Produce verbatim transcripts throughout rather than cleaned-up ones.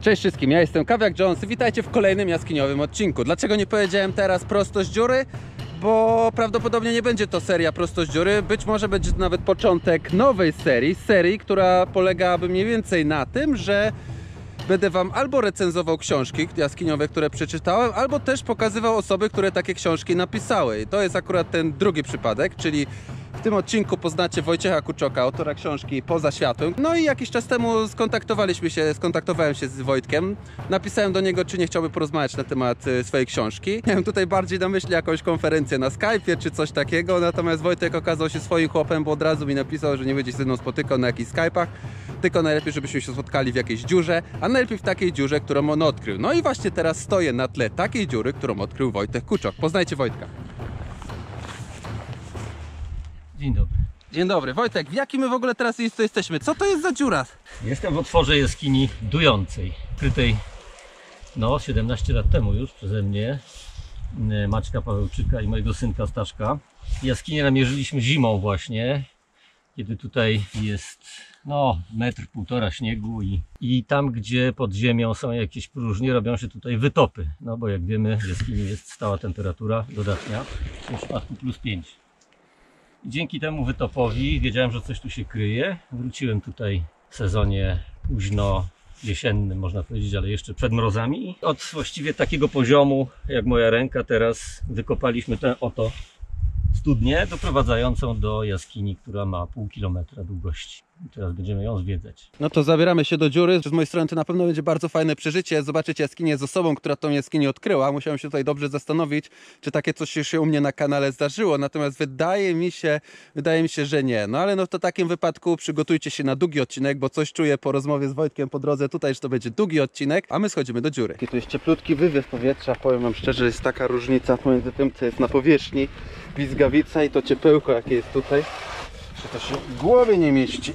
Cześć wszystkim, ja jestem Kawiak Jones i witajcie w kolejnym jaskiniowym odcinku. Dlaczego nie powiedziałem teraz prosto z dziury? Bo prawdopodobnie nie będzie to seria prosto z dziury, być może będzie to nawet początek nowej serii, serii, która polegałaby mniej więcej na tym, że będę wam albo recenzował książki jaskiniowe, które przeczytałem, albo też pokazywał osoby, które takie książki napisały. I to jest akurat ten drugi przypadek, czyli w tym odcinku poznacie Wojciecha Kuczoka, autora książki Poza światłem. No i jakiś czas temu skontaktowaliśmy się, skontaktowałem się z Wojtkiem. Napisałem do niego, czy nie chciałby porozmawiać na temat swojej książki. Miałem tutaj bardziej na myśli jakąś konferencję na Skype'ie, czy coś takiego, natomiast Wojtek okazał się swoim chłopem, bo od razu mi napisał, że nie będzie się ze mną spotykał na jakichś Skype'ach, tylko najlepiej, żebyśmy się spotkali w jakiejś dziurze, a najlepiej w takiej dziurze, którą on odkrył. No i właśnie teraz stoję na tle takiej dziury, którą odkrył Wojtek Kuczok. Poznajcie Wojtka. Dzień dobry. Dzień dobry. Wojtek, w jakim my w ogóle teraz miejscu jesteśmy? Co to jest za dziura? Jestem w otworze jaskini Dującej, krytej no siedemnaście lat temu już przeze mnie, Maćka Pawełczyka i mojego synka Staszka. Jaskinię namierzyliśmy zimą właśnie, kiedy tutaj jest no metr, półtora śniegu i, i tam, gdzie pod ziemią są jakieś próżnie, robią się tutaj wytopy. No bo jak wiemy, w jaskini jest stała temperatura dodatnia, w tym przypadku plus pięć. Dzięki temu wytopowi wiedziałem, że coś tu się kryje. Wróciłem tutaj w sezonie późno jesiennym, można powiedzieć, ale jeszcze przed mrozami. Od właściwie takiego poziomu, jak moja ręka teraz, wykopaliśmy tę oto studnię doprowadzającą do jaskini, która ma pół kilometra długości. I teraz będziemy ją zwiedzać. No to zabieramy się do dziury. Z mojej strony to na pewno będzie bardzo fajne przeżycie. Zobaczyć jaskinię z osobą, która tą jaskinię odkryła. Musiałem się tutaj dobrze zastanowić, czy takie coś się u mnie na kanale zdarzyło. Natomiast wydaje mi się, wydaje mi się, że nie. No ale no w to takim wypadku przygotujcie się na długi odcinek, bo coś czuję po rozmowie z Wojtkiem po drodze tutaj, że to będzie długi odcinek, a my schodzimy do dziury. I tu jest cieplutki wywiew powietrza. Powiem wam szczerze, jest taka różnica pomiędzy tym, co jest na powierzchni, pizgawica, i to ciepełko, jakie jest tutaj. Że to się w głowie nie mieści.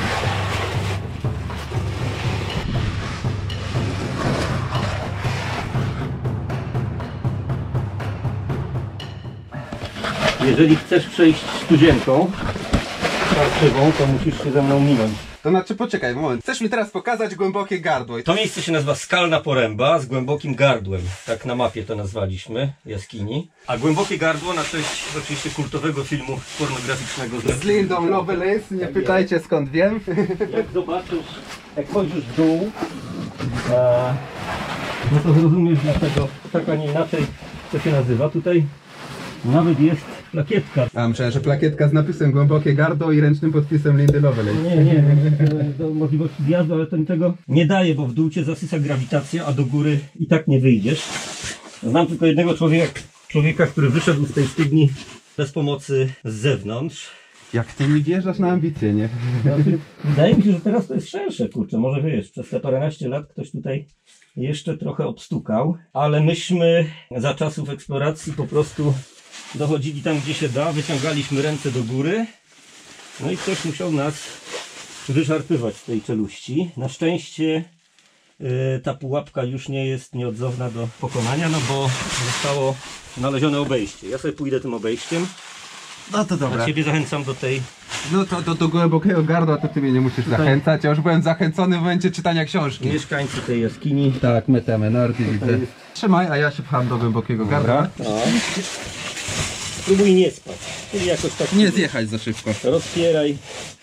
Jeżeli chcesz przejść studzienką parczywą, to musisz się ze mną minąć. To znaczy, poczekaj moment. Chcesz mi teraz pokazać głębokie gardło? To miejsce się nazywa Skalna Poręba z głębokim gardłem. Tak na mapie to nazwaliśmy, jaskini. A głębokie gardło na cześć oczywiście kultowego filmu pornograficznego z, z Lindą Lovelace, nie pytajcie skąd wiem. Jak zobaczysz, jak chodzisz w dół, a, no to zrozumiesz, dlaczego tak, a nie inaczej to się nazywa. Tutaj nawet jest plakietka. A myślałem, że plakietka z napisem głębokie gardło i ręcznym podpisem Lindy Lovelace. Nie, nie, do możliwości zjazdu, ale to niczego nie daje, bo w dół cię zasysa grawitacja, a do góry i tak nie wyjdziesz. Znam tylko jednego człowieka, człowieka, który wyszedł z tej studni bez pomocy z zewnątrz. Jak ty mi wierzasz na ambicje, nie? Znaczy, wydaje mi się, że teraz to jest szersze, kurczę, może wiesz, przez te paręnaście lat ktoś tutaj jeszcze trochę obstukał, ale myśmy za czasów eksploracji po prostu dochodzili tam, gdzie się da, wyciągaliśmy ręce do góry, no i ktoś musiał nas wyszarpywać z tej czeluści. Na szczęście yy, ta pułapka już nie jest nieodzowna do pokonania, no bo zostało znalezione obejście. Ja sobie pójdę tym obejściem. No to dobra. A ciebie zachęcam do tej... No to do, do głębokiego gardła to ty mnie nie musisz Tutaj zachęcać. Ja już byłem zachęcony w momencie czytania książki. mieszkańcy tej jaskini. Tak, Meta Menardi widzę. Trzymaj, a ja się pcham do głębokiego gardła. No. Spróbuj nie spać, czyli jakoś tak Nie zjechać za szybko. rozpieraj.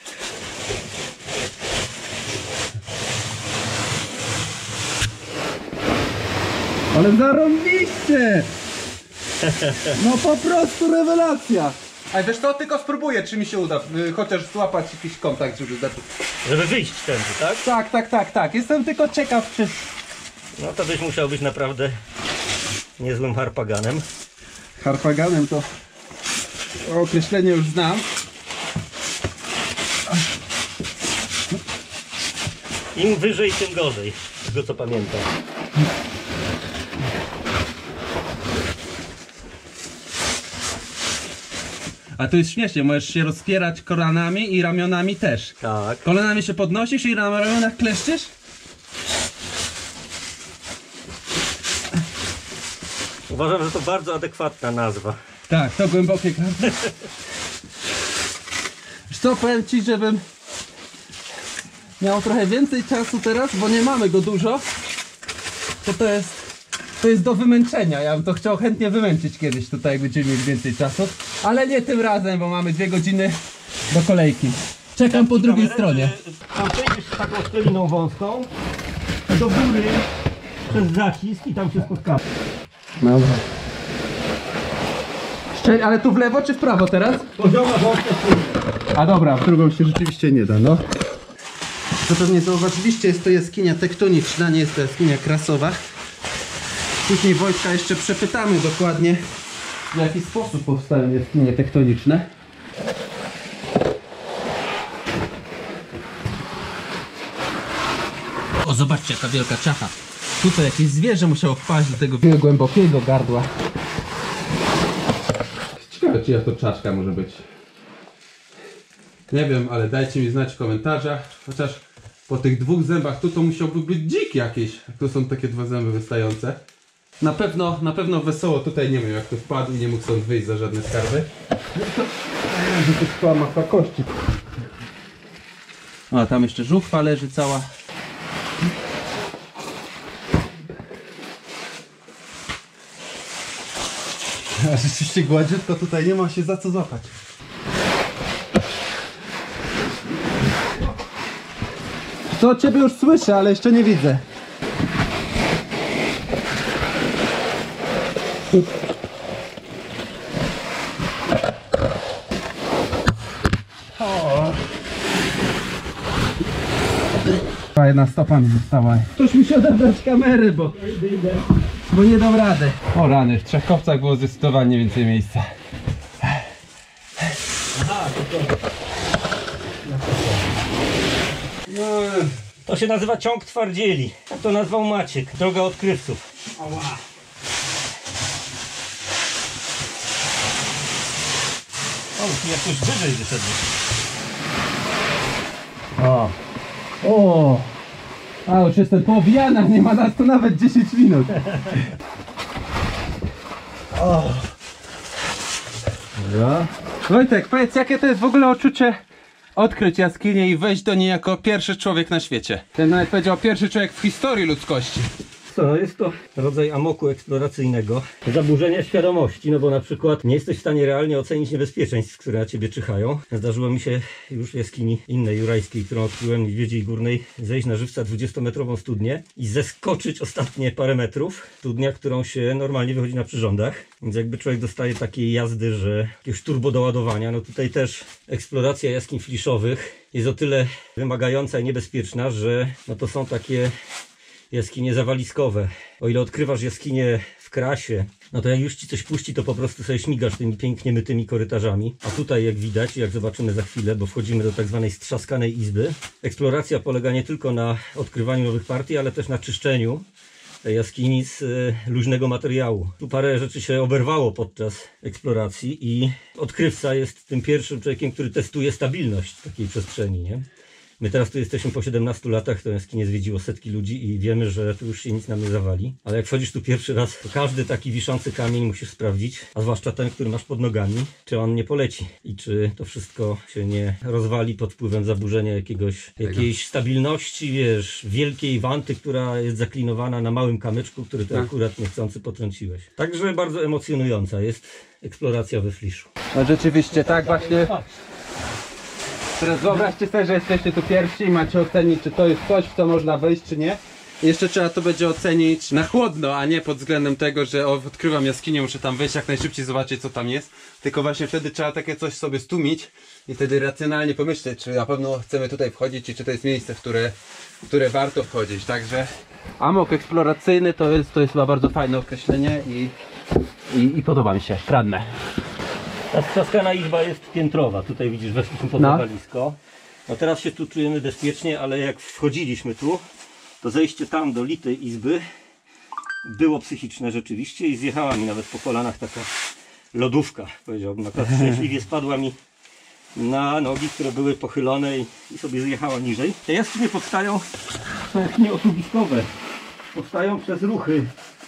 Ale zarąbiście! No po prostu rewelacja! A wiesz co, tylko spróbuję, czy mi się uda, chociaż złapać jakiś kontakt, żeby zacząć. Żeby wyjść tędy, tak? Tak, tak, tak, tak. Jestem tylko ciekaw, czy... No to byś musiał być naprawdę niezłym harpaganem. Harpaganem to określenie już znam. Im wyżej, tym gorzej, z tego co pamiętam. A to jest śmiesznie, możesz się rozpierać kolanami i ramionami też. Tak. Kolanami się podnosisz i na ramionach kleszczysz? Uważam, że to bardzo adekwatna nazwa. Tak, to głębokie gardło. Wiesz co, powiem ci, żebym miał trochę więcej czasu teraz, bo nie mamy go dużo, to to jest... To jest do wymęczenia, ja bym to chciał chętnie wymęczyć kiedyś tutaj, jak będziemy mieć więcej czasu. Ale nie tym razem, bo mamy dwie godziny do kolejki. Czekam po drugiej stronie. Tam przejdziesz taką szczeliną wąską, do góry przez zacisk i tam się spotkamy. Dobra. Szczel, ale tu w lewo czy w prawo teraz? Pozioma wąska. A dobra, w drugą się rzeczywiście nie da, no. Co pewnie zauważyliście, jest to jaskinia tektoniczna, nie jest to jaskinia krasowa. Później Wojtka jeszcze przepytamy dokładnie, w jaki sposób powstają jaskinie tektoniczne. O, zobaczcie, jaka wielka czacha. Tutaj jakieś zwierzę musiało wpaść do tego głębokiego gardła. Ciekawe, czyja to czaszka może być. Nie wiem, ale dajcie mi znać w komentarzach. Chociaż po tych dwóch zębach tu to musiałby być dzik jakiś. Jak to są takie dwa zęby wystające. Na pewno, na pewno wesoło tutaj nie wiem, jak to wpadł i nie mógł stąd wyjść za żadne skarby. Że to szkoła masa kości. O, tam jeszcze żuchwa leży cała. A rzeczywiście gładziutko, tutaj nie ma się za co złapać. Co ciebie już słyszę, ale jeszcze nie widzę. O. Jedna stopa mi została. Ktoś musi odebrać kamery, bo, bo nie dam rady. O rany, w trzech kopcach było zdecydowanie więcej miejsca. Aha, to, to. No, to się nazywa ciąg twardzieli. To nazwał Maciek, droga odkrywców. Ała. O, tu jakoś wyżej wyszedłeś. O! O! A już jestem po owijanach, nie ma nas tu nawet dziesięć minut. O! Dobra. Wojtek, powiedz, jakie to jest w ogóle uczucie odkryć jaskinię i wejść do niej jako pierwszy człowiek na świecie? Ten nawet powiedział pierwszy człowiek w historii ludzkości. Co, no jest to rodzaj amoku eksploracyjnego, zaburzenia świadomości, no bo na przykład nie jesteś w stanie realnie ocenić niebezpieczeństw, które na ciebie czyhają. Zdarzyło mi się już w jaskini innej jurajskiej, którą odkryłem, Niedźwiedziej Górnej, zejść na żywca dwudziestometrową studnię i zeskoczyć ostatnie parę metrów. Studnia, którą się normalnie wychodzi na przyrządach, więc jakby człowiek dostaje takiej jazdy, że jakiegoś turbo doładowania, no tutaj też eksploracja jaskiń fliszowych jest o tyle wymagająca i niebezpieczna, że no to są takie jaskinie zawaliskowe. O ile odkrywasz jaskinie w krasie, no to jak już ci coś puści, to po prostu sobie śmigasz tymi pięknie mytymi korytarzami. A tutaj, jak widać, jak zobaczymy za chwilę, bo wchodzimy do tak zwanej strzaskanej izby, eksploracja polega nie tylko na odkrywaniu nowych partii, ale też na czyszczeniu tej jaskini z y, luźnego materiału. Tu parę rzeczy się oberwało podczas eksploracji i odkrywca jest tym pierwszym człowiekiem, który testuje stabilność takiej przestrzeni, nie? My teraz tu jesteśmy po siedemnastu latach, to jaskinie zwiedziło setki ludzi i wiemy, że tu już się nic nam nie zawali. Ale jak wchodzisz tu pierwszy raz, to każdy taki wiszący kamień musisz sprawdzić, a zwłaszcza ten, który masz pod nogami, czy on nie poleci i czy to wszystko się nie rozwali pod wpływem zaburzenia jakiegoś, jakiejś stabilności, wiesz, wielkiej wanty, która jest zaklinowana na małym kamyczku, który ty akurat niechcący potrąciłeś. Także bardzo emocjonująca jest eksploracja we Fliszu. No rzeczywiście, tak właśnie. Teraz wyobraźcie sobie, że jesteście tu pierwsi i macie ocenić, czy to jest coś, w co można wejść, czy nie. I jeszcze trzeba to będzie ocenić na chłodno, a nie pod względem tego, że o, odkrywam jaskinię, muszę tam wejść jak najszybciej, zobaczyć, co tam jest. Tylko właśnie wtedy trzeba takie coś sobie stłumić i wtedy racjonalnie pomyśleć, czy na pewno chcemy tutaj wchodzić i czy to jest miejsce, w które, w które warto wchodzić. Także amok eksploracyjny to jest, to jest chyba bardzo fajne określenie i, i, i podoba mi się, radne. Ta strzaskana izba jest piętrowa, tutaj widzisz, weszliśmy pod No. zawalisko. No teraz się tu czujemy bezpiecznie, ale jak wchodziliśmy tu, to zejście tam do litej izby było psychiczne rzeczywiście i zjechała mi nawet po kolanach taka lodówka, powiedziałbym. Akurat szczęśliwie spadła mi na nogi, które były pochylone i, i sobie zjechała niżej. Te jaskinie powstają, są jaskinie osuwiskowe. Powstają przez ruchy,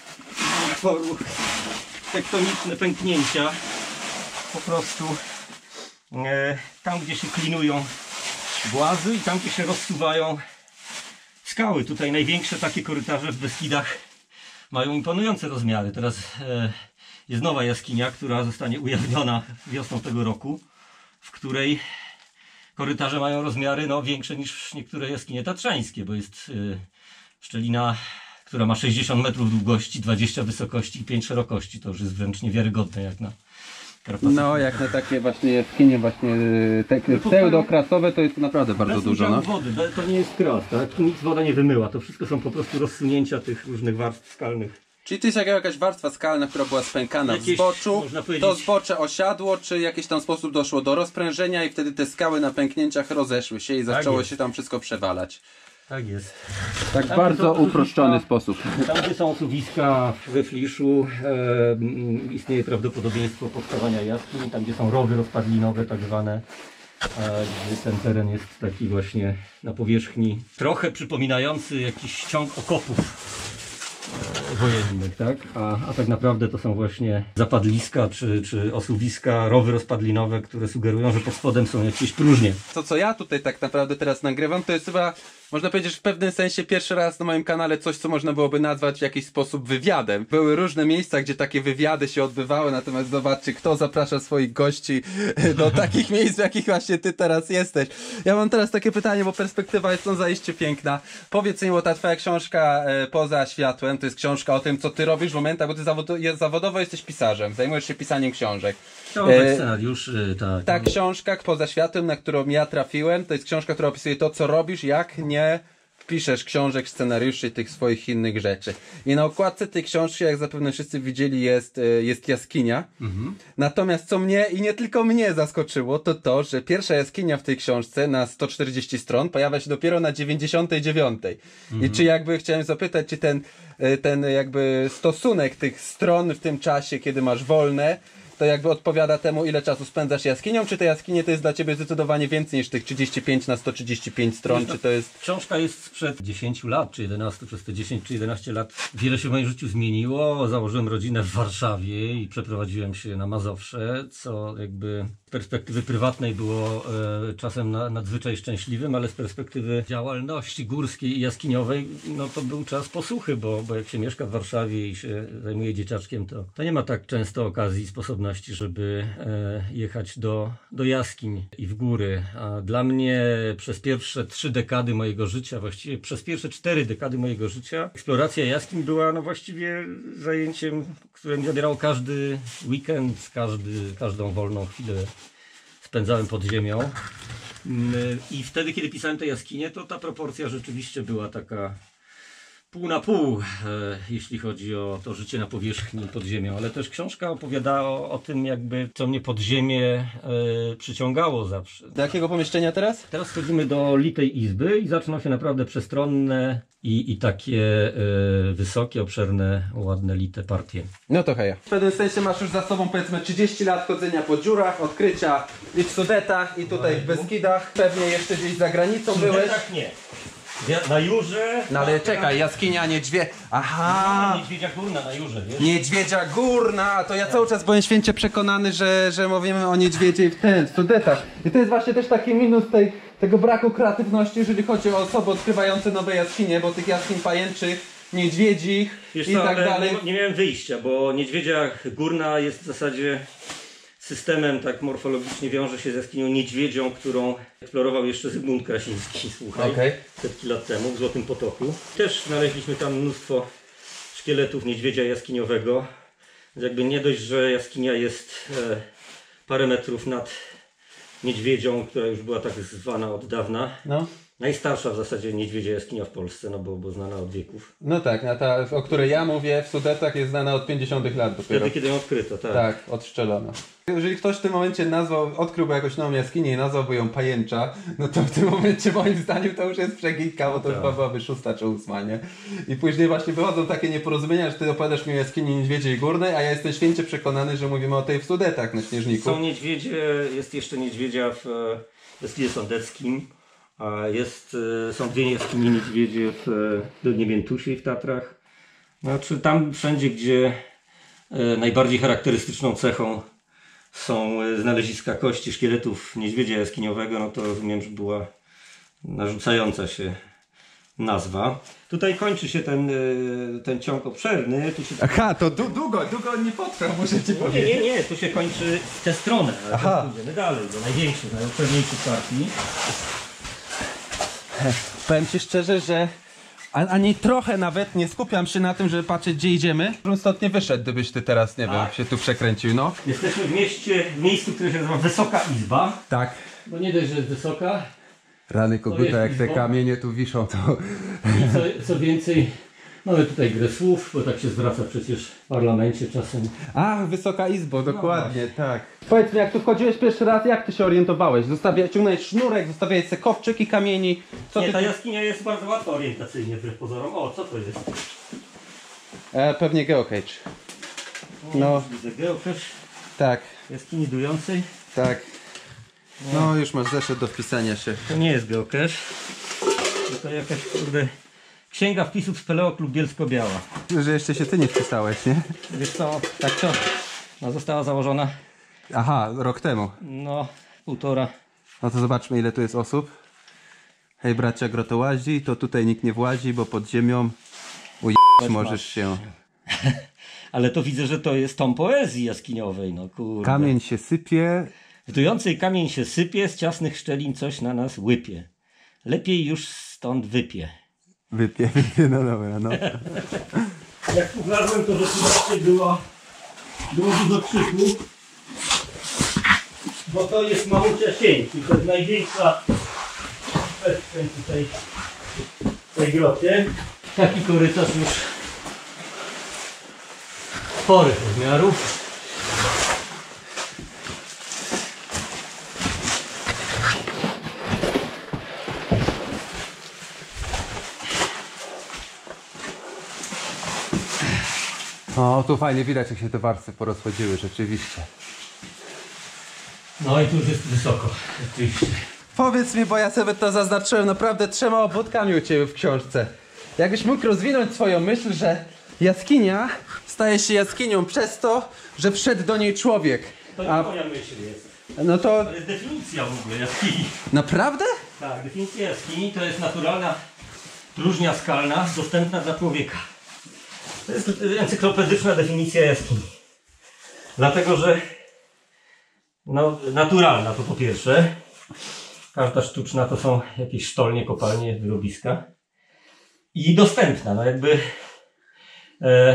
tektoniczne pęknięcia. Po prostu e, tam, gdzie się klinują głazy i tam, gdzie się rozsuwają skały. Tutaj największe takie korytarze w Beskidach mają imponujące rozmiary. Teraz e, jest nowa jaskinia, która zostanie ujawniona wiosną tego roku, w której korytarze mają rozmiary no, większe niż niektóre jaskinie tatrzańskie, bo jest e, szczelina, która ma sześćdziesiąt metrów długości, dwadzieścia wysokości i pięć szerokości. To już jest wręcz niewiarygodne jak na Karpatach. No, jak na takie właśnie jaskinie właśnie takie pseudokrasowe, to jest naprawdę bardzo Bez dużo. No. wody, to nie jest kras, tak? Tu nic woda nie wymyła, to wszystko są po prostu rozsunięcia tych różnych warstw skalnych. Czyli to jest jakaś warstwa skalna, która była spękana Jakieś, w zboczu, można powiedzieć- to zbocze osiadło, czy w jakiś tam sposób doszło do rozprężenia i wtedy te skały na pęknięciach rozeszły się i zaczęło jest. się tam wszystko przewalać. Tak jest. Tak Tam bardzo są uproszczony osuwiska- sposób. Tam gdzie są osuwiska we Fliszu e, m, istnieje prawdopodobieństwo powstawania jaskiń, tam gdzie są rowy rozpadlinowe tak zwane, e, gdzie ten teren jest taki właśnie na powierzchni trochę przypominający jakiś ciąg okopów e, wojennych, tak? A, a tak naprawdę to są właśnie zapadliska czy, czy osuwiska, rowy rozpadlinowe, które sugerują, że pod spodem są jakieś próżnie. To, co ja tutaj tak naprawdę teraz nagrywam, to jest chyba, można powiedzieć, w pewnym sensie pierwszy raz na moim kanale coś, co można byłoby nazwać w jakiś sposób wywiadem. Były różne miejsca, gdzie takie wywiady się odbywały, natomiast zobaczcie, kto zaprasza swoich gości do takich miejsc, w jakich właśnie ty teraz jesteś. Ja mam teraz takie pytanie, bo perspektywa jest no zaiste piękna. Powiedz mi, bo ta twoja książka e, Poza światłem, to jest książka o tym, co ty robisz w momentach, bo ty zawodo jest, zawodowo jesteś pisarzem, zajmujesz się pisaniem książek. To E, scenariusz, tak. Ta książka Poza światłem, na którą ja trafiłem, to jest książka, która opisuje to, co robisz, jak nie piszesz książek, scenariuszy i tych swoich innych rzeczy. I na okładce tej książki, jak zapewne wszyscy widzieli, jest, y, jest jaskinia. Mhm. Natomiast co mnie i nie tylko mnie zaskoczyło, to to, że pierwsza jaskinia w tej książce na sto czterdzieści stron pojawia się dopiero na dziewięćdziesiątej dziewiątej. Mhm. I czy jakby chciałem zapytać, czy ten, y, ten jakby stosunek tych stron w tym czasie, kiedy masz wolne, to jakby odpowiada temu, ile czasu spędzasz jaskinią, czy te jaskinie to jest dla ciebie zdecydowanie więcej niż tych trzydzieści pięć na sto trzydzieści pięć stron, czy to jest... Książka jest sprzed dziesięciu lat, czy jedenastu, przez te dziesięć czy jedenaście lat wiele się w moim życiu zmieniło. Założyłem rodzinę w Warszawie i przeprowadziłem się na Mazowsze, co jakby z perspektywy prywatnej było e, czasem na, nadzwyczaj szczęśliwym, ale z perspektywy działalności górskiej i jaskiniowej, no to był czas posłuchy, bo, bo jak się mieszka w Warszawie i się zajmuje dzieciaczkiem, to, to nie ma tak często okazji i sposobności, żeby e, jechać do, do jaskiń i w góry. A dla mnie przez pierwsze trzy dekady mojego życia, właściwie przez pierwsze cztery dekady mojego życia, eksploracja jaskiń była no właściwie zajęciem, które mi zabierało każdy weekend, każdy, każdą wolną chwilę spędzałem pod ziemią. I wtedy, kiedy pisałem te jaskinie, to ta proporcja rzeczywiście była taka pół na pół, e, jeśli chodzi o to życie na powierzchni pod ziemią, ale też książka opowiadała o, o tym, jakby co mnie pod ziemię e, przyciągało zawsze. Do jakiego pomieszczenia teraz? Teraz wchodzimy do litej izby i zaczną się naprawdę przestronne i, i takie e, wysokie, obszerne, ładne, lite partie. No to hej. W pewnym sensie masz już za sobą powiedzmy trzydzieści lat chodzenia po dziurach, odkrycia i w Sudetach, i tutaj w Beskidach. Pewnie jeszcze gdzieś za granicą byłeś. Tak nie. Na Jurze. No ale czekaj, jaskinia niedźwie... Aha! Niedźwiedzia Górna na Jurze, wiesz? Niedźwiedzia Górna, a to ja cały czas byłem święcie przekonany, że, że mówimy o niedźwiedzie w ten, w Sudetach. I to jest właśnie też taki minus tej, tego braku kreatywności, jeżeli chodzi o osoby odkrywające nowe jaskinie, bo tych jaskiń pajęczych, niedźwiedzich Wiesz i co, tak ale dalej. Nie, nie miałem wyjścia, bo Niedźwiedzia Górna jest w zasadzie systemem, tak morfologicznie wiąże się z jaskinią niedźwiedzią, którą eksplorował jeszcze Zygmunt Krasiński, słuchaj, Okay. setki lat temu w Złotym Potoku. Też znaleźliśmy tam mnóstwo szkieletów niedźwiedzia jaskiniowego. Jakby nie dość, że jaskinia jest e, parę metrów nad niedźwiedzią, która już była tak zwana od dawna. No. Najstarsza w zasadzie niedźwiedzia jaskinia w Polsce, no bo, bo znana od wieków. No tak, a ta, o której ja mówię w Sudetach jest znana od pięćdziesiątych lat dopiero. Wtedy, kiedy ją odkryto, tak. Tak, odstrzelona. Jeżeli ktoś w tym momencie nazwał, odkryłby jakąś nową jaskinię i nazwałby ją Pajęcza, no to w tym momencie moim zdaniem to już jest przegiętka, bo to tak. już chyba byłaby szósta czy ósma, nie? I później właśnie wychodzą takie nieporozumienia, że ty opowiadasz mi o jaskini Niedźwiedziej Górnej, a ja jestem święcie przekonany, że mówimy o tej w Sudetach na Śnieżniku. Są niedźwiedzie, jest jeszcze niedźwiedzia w Beskidzie Sądeckim, a jest, są dwie jaskinie niedźwiedzie w Dolnie Miętusie i w Tatrach. Znaczy tam wszędzie, gdzie najbardziej charakterystyczną cechą są znaleziska kości szkieletów niedźwiedzia jaskiniowego, no to rozumiem, że była narzucająca się nazwa. Tutaj kończy się ten, y, ten ciąg obszerny. Tu się... Aha, to du długo, długo on nie potrwa, muszę ci Nie, powiedzieć. nie, nie, tu się kończy w tę stronę, ale Aha. pójdziemy dalej, do największych, najobszerniejszych partii. Powiem ci szczerze, że a- ani trochę nawet nie skupiam się na tym, żeby patrzeć, gdzie idziemy. Bym stąd nie wyszedł, gdybyś ty teraz, nie Tak. wiem, się tu przekręcił, no. Jesteśmy w mieście, w miejscu, które się nazywa Wysoka Izba. Tak. Bo nie dość, że jest wysoka, Rany koguta, jest jak te izbo. kamienie tu wiszą, to... i co, co więcej, mamy tutaj grę słów, bo tak się zwraca przecież w parlamencie czasem. Ach, Wysoka Izbo, dokładnie, tak. Powiedz mi, jak tu wchodziłeś pierwszy raz, jak ty się orientowałeś? Zostawia, ciągnąłeś sznurek, zostawiałeś sobie kopczyki, kamieni. Co Nie, ty ta tu... jaskinia jest bardzo łatwa orientacyjnie wbrew pozorom. O, co to jest? E, pewnie geocage. No, Widzę geocache tak, jaskini dującej. tak. No, już masz zeszyt do wpisania się. To nie jest geocache. To jakaś, kurde, księga wpisów z Peleo Klub Bielsko-Biała. Że jeszcze się ty nie wpisałeś, nie? Wiesz co, tak to no, została założona, Aha, rok temu. no, półtora. No to zobaczmy, ile tu jest osób. Hej bracia grotołazi, to tutaj nikt nie włazi, bo pod ziemią uj... możesz się. Ale to widzę, że to jest tom poezji jaskiniowej, no kurde. Kamień się sypie. W dującej kamień się sypie, z ciasnych szczelin coś na nas łypie. Lepiej już stąd wypie. Wypie, wypie, no dobra, no. Jak uważam, to rzeczywiście było, było dużo krzyku, bo to jest mamusia sień, to jest największa przestrzeń tutaj w tej grocie. Taki korytarz już sporych rozmiarów. O, tu fajnie widać, jak się te warstwy porozchodziły, rzeczywiście. No i tu już jest wysoko, rzeczywiście. Powiedz mi, bo ja sobie to zaznaczyłem naprawdę trzema obwodkami u ciebie w książce. Jakbyś mógł rozwinąć swoją myśl, że jaskinia staje się jaskinią przez to, że wszedł do niej człowiek. To nie A moja myśl jest. no to To jest definicja w ogóle jaskini. naprawdę? Tak, definicja jaskini to jest naturalna próżnia skalna dostępna dla człowieka. To jest encyklopedyczna definicja jaskini. Dlatego, że no, naturalna to po pierwsze. Każda sztuczna to są jakieś sztolnie, kopalnie, wyrobiska. I dostępna, no jakby e, e,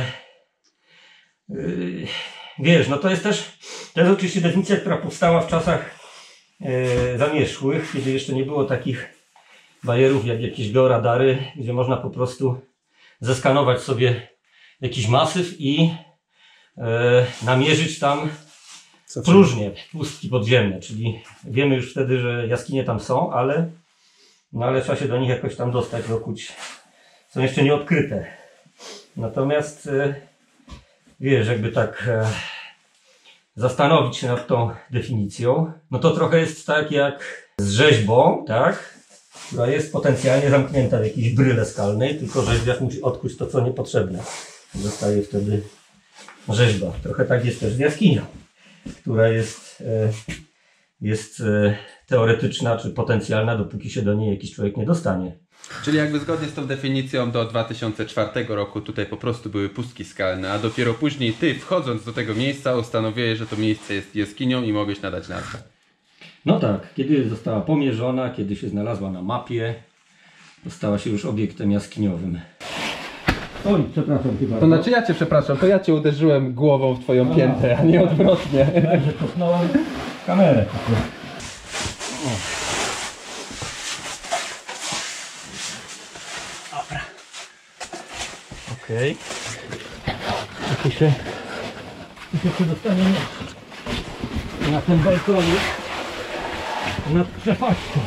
wiesz, no to jest też to jest oczywiście definicja, która powstała w czasach e, zamierzchłych, kiedy jeszcze nie było takich bajerów jak jakieś georadary, gdzie można po prostu zeskanować sobie jakiś masyw i e, namierzyć tam próżnie, pustki podziemne, czyli wiemy już wtedy, że jaskinie tam są, ale, no ale trzeba się do nich jakoś tam dostać, dokuć. Są jeszcze nieodkryte. Natomiast e, wiesz, jakby tak e, zastanowić się nad tą definicją, no to trochę jest tak jak z rzeźbą, tak? Która jest potencjalnie zamknięta w jakiejś bryle skalnej, tylko rzeźbiarz musi odkuć to, co niepotrzebne. Zostaje wtedy rzeźba. Trochę tak jest też z jaskinią, która jest, e, jest e, teoretyczna czy potencjalna, dopóki się do niej jakiś człowiek nie dostanie. Czyli jakby zgodnie z tą definicją do dwa tysiące czwartego roku tutaj po prostu były pustki skalne, a dopiero później ty, wchodząc do tego miejsca, ustanowiłeś, że to miejsce jest jaskinią i mogłeś nadać nazwę. No tak, kiedy została pomierzona, kiedy się znalazła na mapie, to stała się już obiektem jaskiniowym. Oj, przepraszam chyba. To znaczy ja cię przepraszam, to ja cię uderzyłem głową w twoją piętę, a nie odwrotnie. Że kopnąłem kamerę. Dobra. Okej. Okay. Tu się, tu się przedostaniemy na ten balkonik nad przepaścią.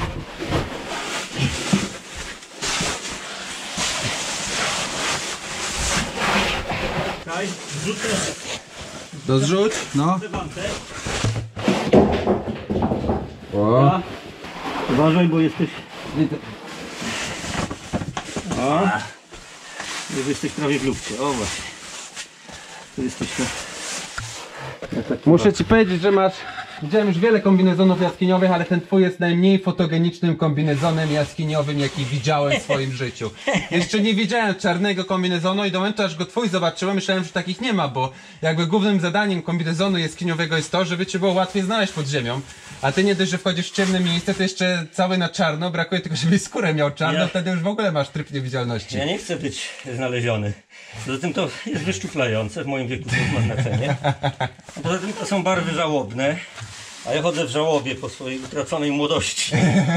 Czekaj, zrzucę To zrzuć, no. wantę. O. Uważaj, bo jesteś... O. Bo jesteś prawie w lufcie. O właśnie. Tu jesteś na... na takim Muszę ci powiedzieć, że masz Widziałem już wiele kombinezonów jaskiniowych, ale ten twój jest najmniej fotogenicznym kombinezonem jaskiniowym, jaki widziałem w swoim życiu. Jeszcze nie widziałem czarnego kombinezonu i do momentu, aż go twój zobaczyłem, myślałem, że takich nie ma, bo jakby głównym zadaniem kombinezonu jaskiniowego jest to, żeby cię było łatwiej znaleźć pod ziemią. A ty nie dość, że wchodzisz w ciemne miejsce, to jeszcze cały na czarno, brakuje tylko, żebyś skórę miał czarno, Ja- wtedy już w ogóle masz tryb niewidzialności. Ja nie chcę być znaleziony. Poza tym to jest wyszczuflające, w moim wieku to już ma znaczenie. A poza tym to są barwy żałobne, a ja chodzę w żałobie po swojej utraconej młodości.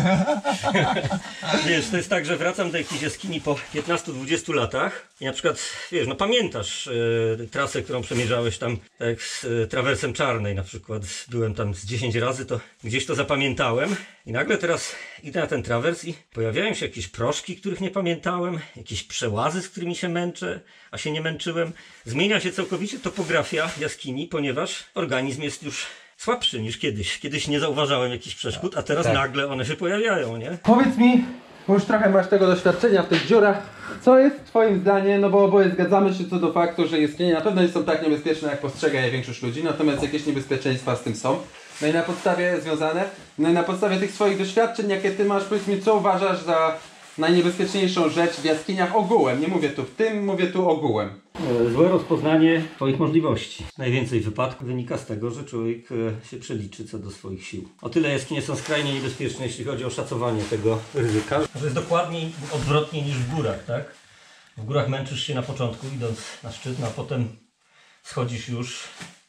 Wiesz, to jest tak, że wracam do jakiejś jaskini po piętnastu dwudziestu latach i na przykład, wiesz, no pamiętasz e, trasę, którą przemierzałeś tam, tak jak z e, trawersem Czarnej na przykład, byłem tam z dziesięć razy, to gdzieś to zapamiętałem i nagle teraz idę na ten trawers i pojawiają się jakieś proszki, których nie pamiętałem, jakieś przełazy, z którymi się męczę, a się nie męczyłem. Zmienia się całkowicie topografia jaskini, ponieważ organizm jest już słabszy niż kiedyś. Kiedyś nie zauważałem jakichś przeszkód, a teraz Tak. nagle one się pojawiają, nie? Powiedz mi, bo już trochę masz tego doświadczenia w tych dziurach, co jest twoim zdaniem, no bo oboje zgadzamy się co do faktu, że jaskinie na pewno nie są tak niebezpieczne, jak postrzega je większość ludzi, natomiast jakieś niebezpieczeństwa z tym są. No i na podstawie związane, no i na podstawie tych swoich doświadczeń, jakie ty masz, powiedz mi, co uważasz za najniebezpieczniejszą rzecz w jaskiniach ogółem? Nie mówię tu w tym, mówię tu ogółem. Złe rozpoznanie swoich możliwości. Najwięcej wypadków wynika z tego, że człowiek e, się przeliczy co do swoich sił. O tyle jaskinie są skrajnie niebezpieczne, jeśli chodzi o szacowanie tego ryzyka. To jest dokładniej odwrotnie niż w górach, tak? W górach męczysz się na początku, idąc na szczyt, no a potem schodzisz już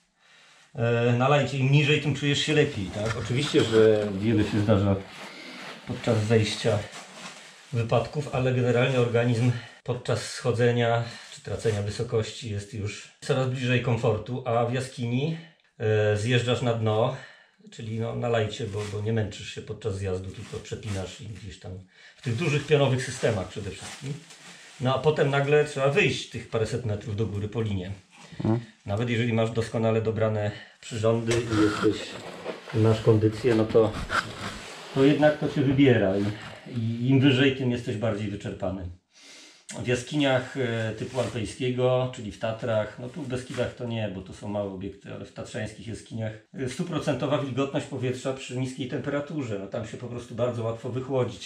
e, na lajcie. Im niżej, tym czujesz się lepiej, tak? Oczywiście, że wiele się zdarza podczas zejścia wypadków, ale generalnie organizm podczas schodzenia czy tracenia wysokości jest już coraz bliżej komfortu, a w jaskini e, zjeżdżasz na dno, czyli no, na lajcie, bo, bo nie męczysz się podczas zjazdu, tylko przepinasz i gdzieś tam w tych dużych pionowych systemach przede wszystkim. No a potem nagle trzeba wyjść tych paręset metrów do góry po linie. Hmm. Nawet jeżeli masz doskonale dobrane przyrządy i jesteś, i masz kondycję, no to, to jednak to cię wybiera i, i im wyżej, tym jesteś bardziej wyczerpany. W jaskiniach e, typu alpejskiego, czyli w Tatrach, no tu w Beskidach to nie, bo to są małe obiekty, ale w tatrzańskich jaskiniach stuprocentowa wilgotność powietrza przy niskiej temperaturze, no tam się po prostu bardzo łatwo wychłodzić.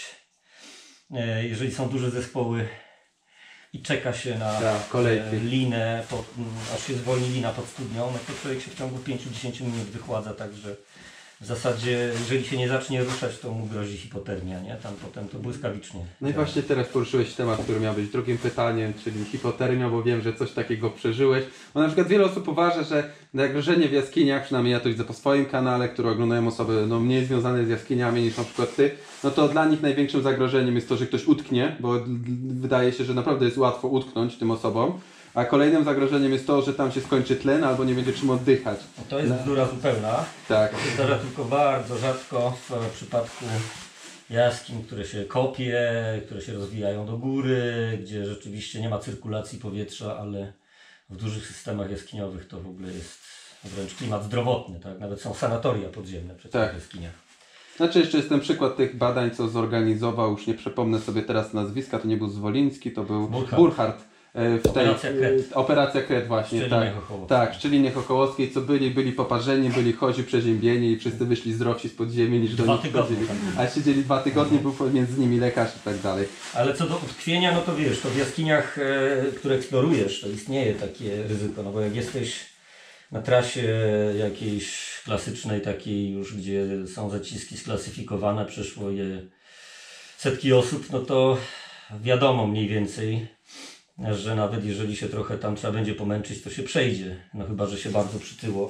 E, jeżeli są duże zespoły i czeka się na Tak, e, linę, pod, m, aż się zwolni lina pod studnią, no to człowiek się w ciągu pięć do dziesięciu minut wychładza, także w zasadzie, jeżeli się nie zacznie ruszać, to mu grozi hipotermia, nie? Tam potem to błyskawicznie. No i właśnie teraz poruszyłeś temat, który miał być drugim pytaniem, czyli hipotermia, bo wiem, że coś takiego przeżyłeś. Bo na przykład wiele osób uważa, że zagrożenie w jaskiniach, przynajmniej ja to widzę po swoim kanale, który oglądają osoby no, mniej związane z jaskiniami niż na przykład ty, no to dla nich największym zagrożeniem jest to, że ktoś utknie, bo wydaje się, że naprawdę jest łatwo utknąć tym osobom. A kolejnym zagrożeniem jest to, że tam się skończy tlen albo nie będzie czym oddychać. No to jest bzdura zupełna. Tak. To się zdarza tylko bardzo rzadko w przypadku jaskiń, które się kopie, które się rozwijają do góry, gdzie rzeczywiście nie ma cyrkulacji powietrza, ale w dużych systemach jaskiniowych to w ogóle jest wręcz klimat zdrowotny, tak? Nawet są sanatoria podziemne przecież Tak. w jaskiniach. Znaczy jeszcze jest ten przykład tych badań, co zorganizował, już nie przypomnę sobie teraz nazwiska, to nie był Zwoliński, to był Burkhardt. Burkhardt. W tej, Operacja Kret. Operacja Kret właśnie, W Szczelinie tak. Chochołowskiej. Tak, w Szczelinie Chochołowskiej, co byli, byli poparzeni, byli chodzi, przeziębieni i wszyscy wyszli zdrowsi spod ziemi niż do Dwa nich tygodnie wchodzili. tam byli. A siedzieli dwa tygodnie, był między nimi lekarz i tak dalej. Ale co do utkwienia, no to wiesz, to w jaskiniach, e, które eksplorujesz, to istnieje takie ryzyko, no bo jak jesteś na trasie jakiejś klasycznej, takiej już, gdzie są zaciski sklasyfikowane, przeszło je setki osób, no to wiadomo mniej więcej, że nawet jeżeli się trochę tam trzeba będzie pomęczyć, to się przejdzie. No chyba, że się bardzo przytyło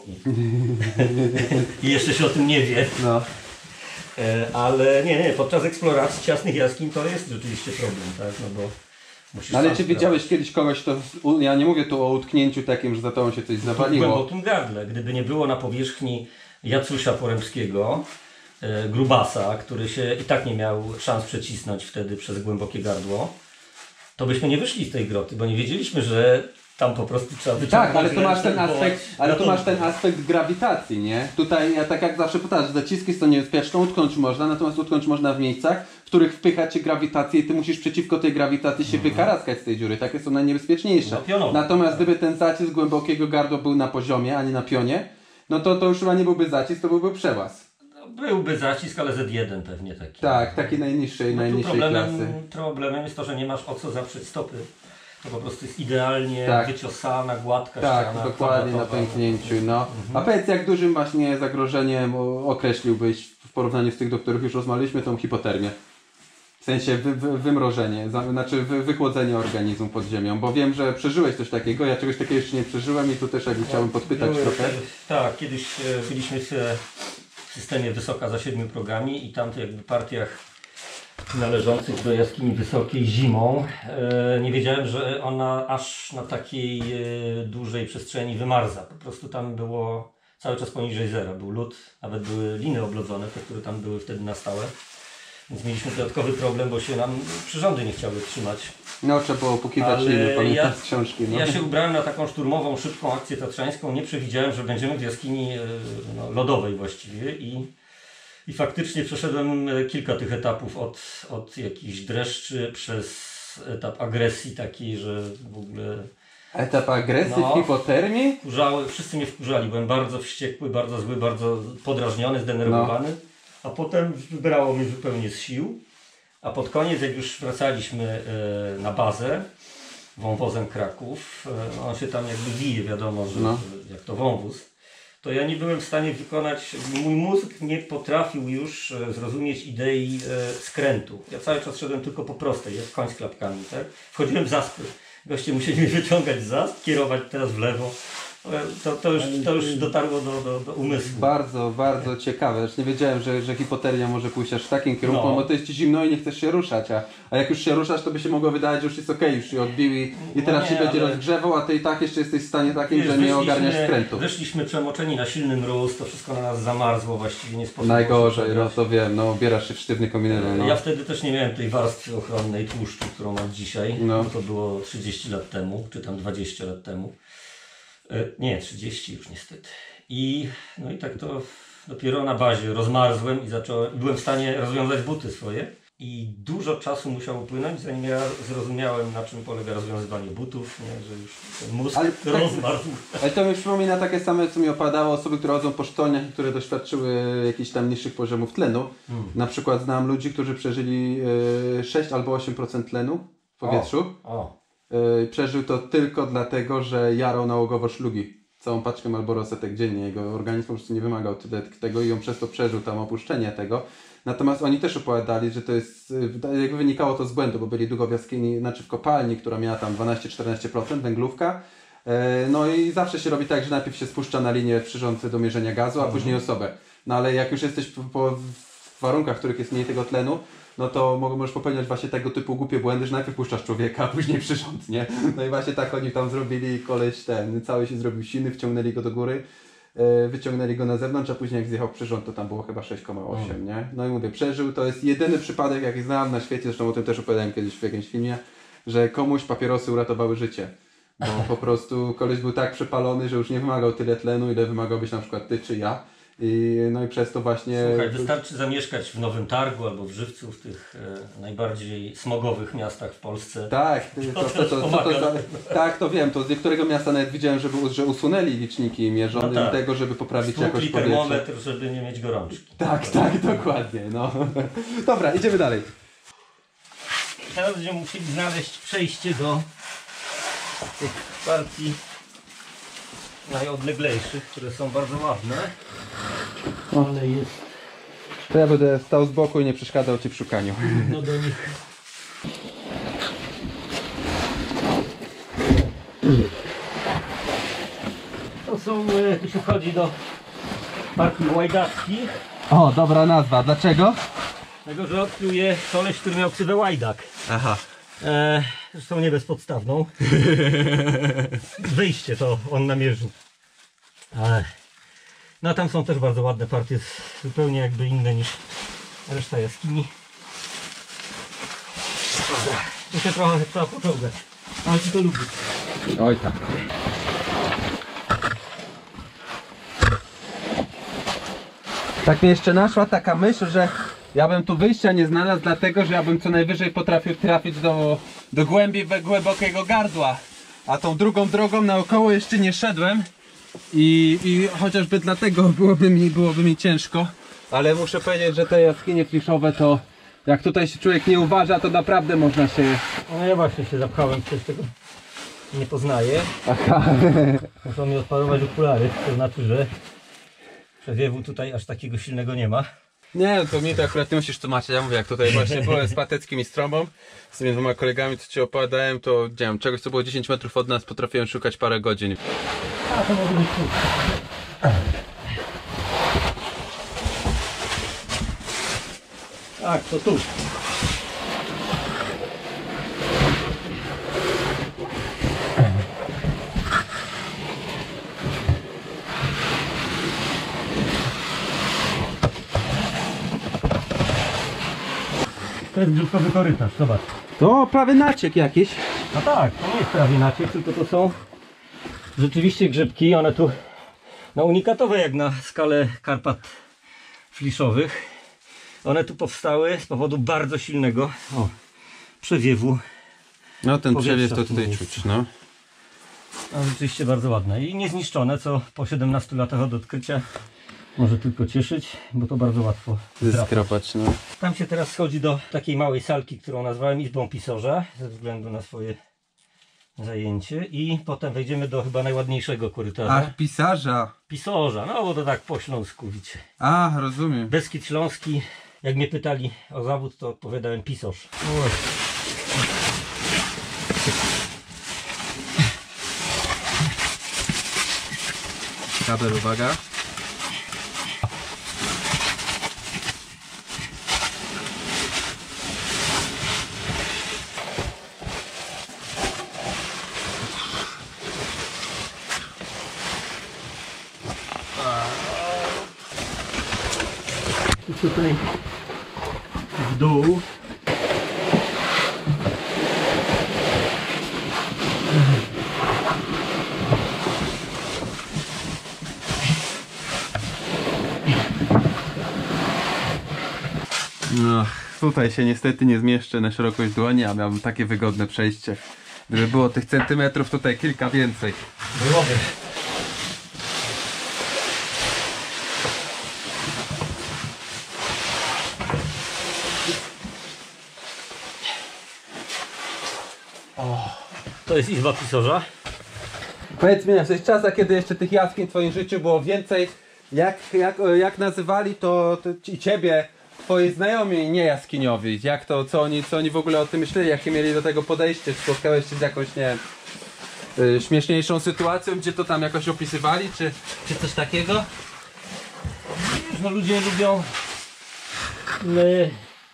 i, i jeszcze się o tym nie wie. No. E, ale nie, nie, podczas eksploracji ciasnych jaskiń to jest rzeczywiście problem, tak? No bo musisz Ale sam czy widziałeś kiedyś kogoś, to ja nie mówię tu o utknięciu takim, że za tobą się coś w zawaliło. głębokim gardle. Gdyby nie było na powierzchni Jacusia Poremskiego, e, grubasa, który się i tak nie miał szans przecisnąć wtedy przez głębokie gardło, to byśmy nie wyszli z tej groty, bo nie wiedzieliśmy, że tam po prostu trzeba wyciągnąć Tak, ale tu masz ręce, ten aspekt, wołać ale tu masz ten ratunku. aspekt grawitacji, nie? Tutaj ja tak jak zawsze powtarzam, zaciski są niebezpieczne, utknąć można, natomiast utknąć można w miejscach, w których wpycha cię grawitację i ty musisz przeciwko tej grawitacji się Mhm. wykaraskać z tej dziury, takie są najniebezpieczniejsze. No, pionowo. Natomiast gdyby ten zacisk głębokiego gardła był na poziomie, a nie na pionie, no to, to już chyba nie byłby zacisk, to byłby przełaz. No, byłby zacisk, ale Z jeden pewnie taki. Tak, taki najniższej, no, najniższej problemem, klasy. Problemem jest to, że nie masz o co zaprzeć stopy. To po prostu jest idealnie tak. wyciosana, gładka tak, ściana. Tak, dokładnie na pęknięciu. No. Mhm. A powiedz, jak dużym właśnie zagrożeniem określiłbyś w porównaniu z tych, do których już rozmawialiśmy, tą hipotermię? W sensie wy, wy, wymrożenie, za, znaczy wy, wychłodzenie organizmu pod ziemią, bo wiem, że przeżyłeś coś takiego, ja czegoś takiego jeszcze nie przeżyłem i tu też jakby chciałbym podpytać Były, trochę. Tak, kiedyś byliśmy w systemie Wysoka za siedmiu progami i tam to jakby partiach należących do jaskini wysokiej zimą e, nie wiedziałem, że ona aż na takiej e, dużej przestrzeni wymarza. Po prostu tam było cały czas poniżej zera, był lód, nawet były liny oblodzone, te, które tam były wtedy na stałe. Więc mieliśmy dodatkowy problem, bo się nam przyrządy nie chciały trzymać. No trzeba było pokiwać liny, pamiętam ja, z książki. No. Ja się ubrałem na taką szturmową, szybką akcję tatrzańską. Nie przewidziałem, że będziemy w jaskini no, lodowej właściwie i, i faktycznie przeszedłem kilka tych etapów od, od jakichś dreszczy przez etap agresji takiej, że w ogóle... Etap agresji No. w hipotermii? Wkurzały, wszyscy mnie wkurzali, byłem bardzo wściekły, bardzo zły, bardzo podrażniony, zdenerwowany. No. A potem wybrało mnie zupełnie z sił. A pod koniec, jak już wracaliśmy e, na bazę wąwozem Kraków, e, on się tam jakby wije, wiadomo, że, no. że jak to wąwóz, to ja nie byłem w stanie wykonać, mój mózg nie potrafił już e, zrozumieć idei e, skrętu. Ja cały czas szedłem tylko po prostej, jak koń z klapkami, tak? Wchodziłem w zaspy. Goście musieli mnie wyciągać z zasp, kierować teraz w lewo. To, to, już, to już dotarło do, do, do umysłu. Bardzo, bardzo ciekawe. Już nie wiedziałem, że, że hipotermia może pójść aż w takim kierunku, No. bo to jest ci zimno i nie chcesz się ruszać, a, a jak już się ruszasz, to by się mogło wydawać, że już jest okej, okay, już się odbił i, i teraz no się nie, będzie ale... rozgrzewał, a ty i tak jeszcze jesteś w stanie takim, Wiesz, że nie ogarniasz skrętu. Wyszliśmy przemoczeni na silny mróz, to wszystko na nas zamarzło, właściwie nie sposób. Najgorzej, no to wiem, no ubierasz się w sztywny kombinezon. No. Ja wtedy też nie miałem tej warstwy ochronnej tłuszczu, którą mam dzisiaj, no. To było trzydzieści lat temu, czy tam dwadzieścia lat temu. Nie, trzydzieści już niestety. I, no i tak to dopiero na bazie rozmarzłem i zacząłem, byłem w stanie rozwiązać buty swoje. I dużo czasu musiało upłynąć, zanim ja zrozumiałem, na czym polega rozwiązywanie butów, nie? Że już ten mózg ale rozmarł. Tak, ale to mi przypomina takie same, co mi opadało osoby, które chodzą po sztolniach i które doświadczyły jakichś tam niższych poziomów tlenu. Hmm. Na przykład znam ludzi, którzy przeżyli e, sześć albo osiem procent tlenu w powietrzu. O, o. E, przeżył to tylko dlatego, że jarał nałogowo szlugi. Całą paczkę Marlboro setek dziennie. Jego organizm po prostu nie wymagał tego i on przez to przeżył tam opuszczenie tego. Natomiast oni też opowiadali, że to jest, jakby wynikało to z błędu, bo byli długo w jaskini, znaczy w kopalni, która miała tam dwanaście do czternastu procent węglówka. No i zawsze się robi tak, że najpierw się spuszcza na linię przyrządy do mierzenia gazu, a mhm. później osobę. No ale jak już jesteś po, po warunkach, w których jest mniej tego tlenu, no to możesz popełniać właśnie tego typu głupie błędy, że najpierw puszczasz człowieka, a później przyrząd, nie? No i właśnie tak oni tam zrobili, koleś ten, cały się zrobił silny, wciągnęli go do góry. Wyciągnęli go na zewnątrz, a później jak zjechał przyrząd, to tam było chyba sześć przecinek osiem, nie? No i mówię, przeżył, to jest jedyny przypadek, jaki znałem na świecie, zresztą o tym też opowiadałem kiedyś w jakimś filmie, że komuś papierosy uratowały życie. Bo po prostu koleś był tak przepalony, że już nie wymagał tyle tlenu, ile wymagałbyś na przykład ty czy ja. I, no i przez to właśnie... Słuchaj, wystarczy zamieszkać w Nowym Targu albo w Żywcu, w tych e, najbardziej smogowych miastach w Polsce. Tak, to, to, to, to, to, to, tak, to wiem, to z niektórych miasta nawet widziałem, żeby, że usunęli liczniki mierzone no tak. tego, żeby poprawić jakość powietrza. termometr, żeby nie mieć gorączki. Tak, tak, dokładnie. No. Dobra, idziemy dalej. Teraz będziemy musieli znaleźć przejście do tych partii najodleglejszych, które są bardzo ładne. Ale jest... To ja będę stał z boku i nie przeszkadzał Ci w szukaniu. No do nich. To są, tu się wchodzi do partii łajdackich. O, dobra nazwa. Dlaczego? Dlatego, że odkrył je koleś, który miał ksywę łajdak. Aha. E, zresztą nie bezpodstawną. Wyjście to on namierzył. Ale... No tam są też bardzo ładne partie, zupełnie jakby inne niż reszta jaskini. Dobra, tu się trochę trzeba poczołgać, ale Ci to lubię. Oj tak. Tak mi jeszcze naszła taka myśl, że ja bym tu wyjścia nie znalazł, dlatego że ja bym co najwyżej potrafił trafić do, do głębi głębokiego gardła. A tą drugą drogą naokoło jeszcze nie szedłem. I, i chociażby dlatego byłoby mi, byłoby mi ciężko. Ale muszę powiedzieć, że te jaskinie fliszowe to jak tutaj się człowiek nie uważa, to naprawdę można się... No ja właśnie się zapchałem, przez tego nie poznaję. Aha. Muszą mi odparować okulary, to znaczy, że przewiewu tutaj aż takiego silnego nie ma. Nie, to mi to akurat nie musisz tłumaczyć. Ja mówię, jak tutaj właśnie byłem z Pateckim i Strąbą, z tymi dwoma kolegami, co ci opowiadałem, to nie wiem, czegoś co było dziesięć metrów od nas potrafiłem szukać parę godzin. A to może być tu. Tak, to tu. To jest grzybkowy korytarz, zobacz. To prawie naciek jakiś. No tak, to nie jest prawie naciek, tylko to są rzeczywiście grzybki, one tu no unikatowe jak na skalę Karpat fliszowych. One tu powstały z powodu bardzo silnego o, przewiewu. No ten powietrza przewiew to w tym tutaj miejscu. czuć, no. No, rzeczywiście bardzo ładne i niezniszczone, co po siedemnastu latach od odkrycia może tylko cieszyć, bo to bardzo łatwo zdrapać. Zeskropać, no. Tam się teraz schodzi do takiej małej salki, którą nazwałem Izbą Pisarza, ze względu na swoje zajęcie, i potem wejdziemy do chyba najładniejszego korytarza. Ach, pisarza. Pisarza, no bo to tak po śląsku, wiecie. A, rozumiem. Beskid Śląski, jak mnie pytali o zawód, to odpowiadałem pisarz. Kabel, uwaga. I tutaj w dół No, tutaj się niestety nie zmieszczę na szerokość dłoni, a miałbym takie wygodne przejście. Gdyby było tych centymetrów tutaj kilka więcej. byłoby. To jest Izba Pisarza. Powiedz mi, w tych czasach, kiedy jeszcze tych jaskiń w twoim życiu było więcej, jak, jak, jak nazywali to, to i ciebie, twoi znajomi nie jaskiniowi? Jak to, co oni, co oni w ogóle o tym myśleli, jakie mieli do tego podejście? Czy spotkałeś się z jakąś, nie wiem, y, śmieszniejszą sytuacją, gdzie to tam jakoś opisywali, czy, czy coś takiego? Wiesz, no ludzie lubią y,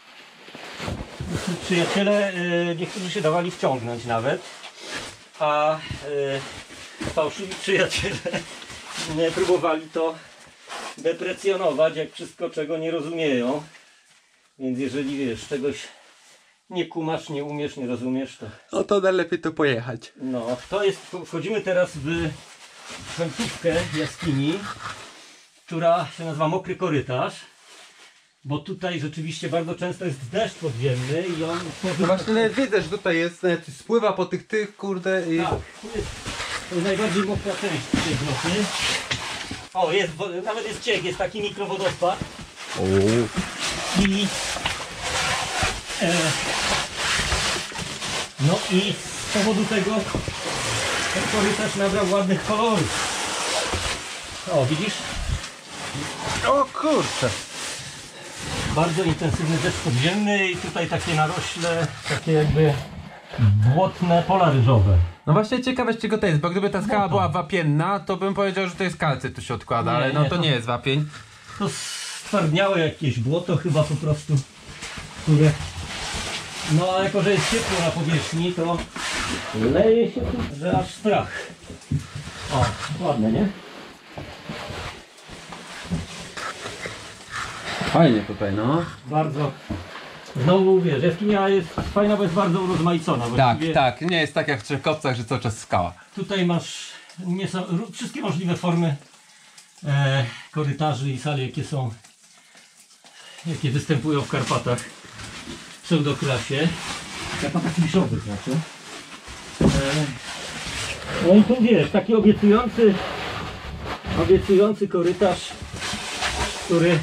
przyjaciele, y, niektórzy się dawali wciągnąć nawet, a y, fałszywi przyjaciele y, próbowali to deprecjonować jak wszystko, czego nie rozumieją. Więc jeżeli wiesz, czegoś nie kumasz, nie umiesz, nie rozumiesz, to... No to najlepiej to pojechać. No, to jest, wchodzimy teraz w końcówkę jaskini, która się nazywa Mokry Korytarz, bo tutaj rzeczywiście bardzo często jest deszcz podziemny i on... No właśnie nawet widzę, że tutaj jest, nawet spływa po tych tych, kurde i... Tak, tu jest, to jest najbardziej mokra część tej blochy. O, jest, wo- nawet jest ciek, jest taki mikrowodospad. I... E, no i z powodu tego ten korytarz nabrał ładnych kolorów. O, widzisz? O kurczę! Bardzo intensywny deszcz podziemny i tutaj takie narośle, takie jakby błotne pola ryżowe. No właśnie ciekawe, z czego to jest, bo gdyby ta skała była wapienna, to bym powiedział, że to jest kalcy, tu się odkłada, Nie, ale no nie, to to- nie jest wapień. To stwardniałe jakieś błoto chyba po prostu, które... No a jako, że jest ciepło na powierzchni, to leje się tu, że aż strach. O, ładne, nie? Fajnie tutaj, no. Bardzo... Znowu wiesz, jaskinia jest fajna, bo jest bardzo urozmaicona. Tak, Właściwie tak, nie jest tak jak w Trzekopcach, że cały czas skała. Tutaj masz niesam... ró- wszystkie możliwe formy e, korytarzy i sali, jakie są, jakie występują w Karpatach, w pseudokrasie. Karpatach fliszowych znaczy. E, no i tu wiesz, taki obiecujący obiecujący korytarz, który,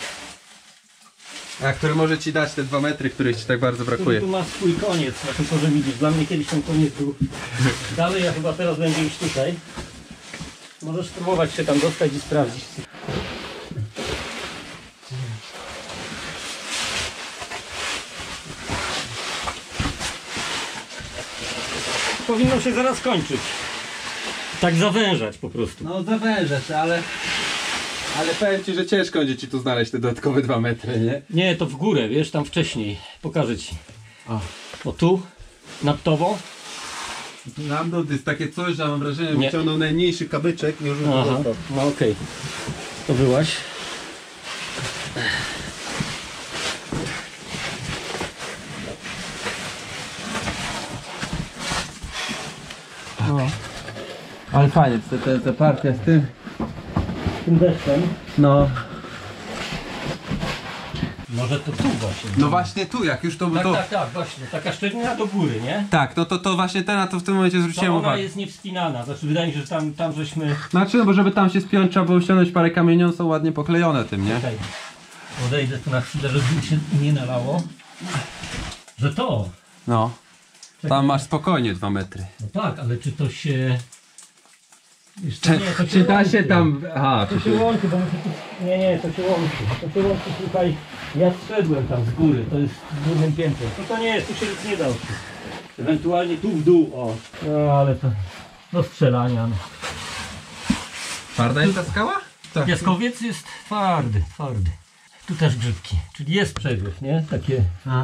A który może ci dać te dwa metry, których ci tak bardzo który brakuje. tu ma swój koniec na tym porze widzisz. Dla mnie kiedyś ten koniec był dalej, a chyba teraz będzie już tutaj. Możesz spróbować się tam dostać i sprawdzić. Powinno się zaraz kończyć. Tak zawężać po prostu. No zawężać, ale... Ale powiem ci, że ciężko będzie ci tu znaleźć te dodatkowe dwa metry, nie? Nie, to w górę, wiesz, tam wcześniej. Pokażę ci. O. O tu, nad tobą. Nam to jest takie coś, że mam wrażenie, że Nie. wyciągnął najmniejszy kabyczek i już Aha, został. no okej. To byłaś. No. Ale fajnie, te, te, te partia z tym. Tym deszczem. No. Może to tu właśnie. No właśnie tu, jak już to... Tak, to... tak, tak, właśnie. Taka szczelina do góry, nie? Tak, no to, to właśnie ten, na to w tym momencie To zwróciłem ona uwagę. jest niewspinana. Znaczy wydaje mi się, że tam, tam żeśmy... Znaczy, no bo żeby tam się spiąć, trzeba było ściągnąć parę kamieni, są ładnie poklejone tym, nie? Czekaj. Odejdę tu na chwilę, żeby mi się nie nalało. Że to. No. Tam masz spokojnie dwa metry. No tak, ale czy to się... Wiesz, Czy, nie, to czy da się łączy. tam... Aha, To czy się się... łączy, bo mi się tu... Nie, nie, to się łączy. To się łączy, słuchaj, ja zszedłem tam z góry, to jest górnym piętrem. To to nie jest, tu się nic nie da. Ewentualnie tu w dół, o. No ale to... Do strzelania, no. Twarda jest ta skała? Tak. Piaskowiec jest twardy, twardy. Tu też grzybki, czyli jest przewiew, nie? Takie... A.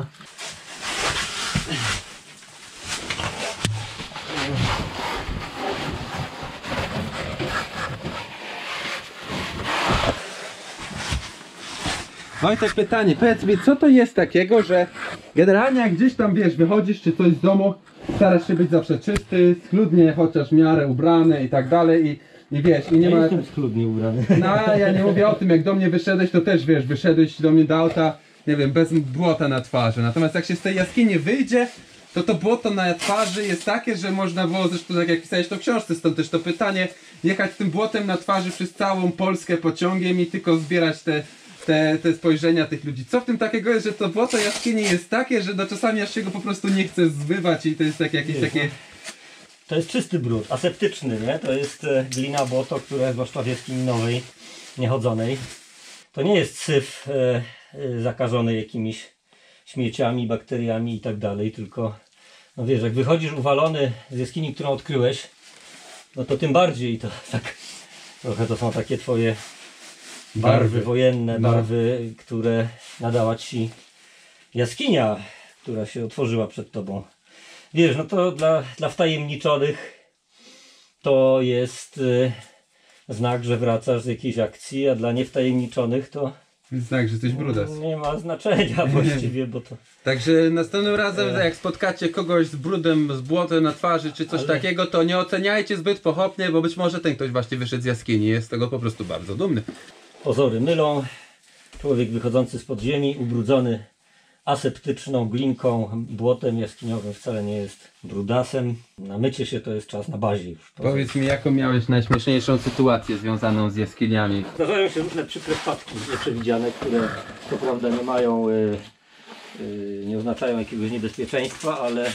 Wojtek, pytanie, powiedz mi, co to jest takiego, że generalnie jak gdzieś tam, wiesz, wychodzisz czy coś z domu, starasz się być zawsze czysty, schludnie, chociaż w miarę ubrany i tak dalej i, i wiesz, i nie Ja ma... jestem schludnie ubrany. No, ja nie mówię o tym, jak do mnie wyszedłeś, to też, wiesz, wyszedłeś do mnie do auta, nie wiem, bez błota na twarzy, natomiast jak się z tej jaskini wyjdzie, to to błoto na twarzy jest takie, że można było, zresztą tak jak pisałeś to w książce, stąd też to pytanie, jechać z tym błotem na twarzy przez całą Polskę pociągiem i tylko zbierać te, te, te spojrzenia tych ludzi. Co w tym takiego jest, że to błoto jaskini jest takie, że no czasami aż się go po prostu nie chce zbywać i to jest takie, jakieś Nie, takie... To jest czysty brud, aseptyczny, nie? To jest e, glina błoto, która zwłaszcza w jaskini nowej, niechodzonej. To nie jest syf e, e, zakażony jakimiś śmieciami, bakteriami i tak dalej, tylko no wiesz, jak wychodzisz uwalony z jaskini, którą odkryłeś, no to tym bardziej to tak trochę to są takie twoje barwy, Barwy. wojenne, No. barwy, które nadała ci jaskinia, która się otworzyła przed tobą. Wiesz, no to dla, dla wtajemniczonych to jest y, znak, że wracasz z jakiejś akcji, a dla niewtajemniczonych to Znak, że jesteś brudas. nie ma znaczenia właściwie, bo to... Także następnym razem, E. jak spotkacie kogoś z brudem, z błotem na twarzy, czy coś Ale- takiego, to nie oceniajcie zbyt pochopnie, bo być może ten ktoś właśnie wyszedł z jaskini, jest z tego po prostu bardzo dumny. Pozory mylą. Człowiek wychodzący z podziemi, ubrudzony aseptyczną glinką, błotem jaskiniowym wcale nie jest brudasem. Na mycie się to jest czas na bazie już. Powiedz mi, jaką miałeś najśmieszniejszą sytuację związaną z jaskiniami? Zdarzają się różne przykre wpadki nieprzewidziane, które co prawda nie mają, y, y, nie oznaczają jakiegoś niebezpieczeństwa, ale, y,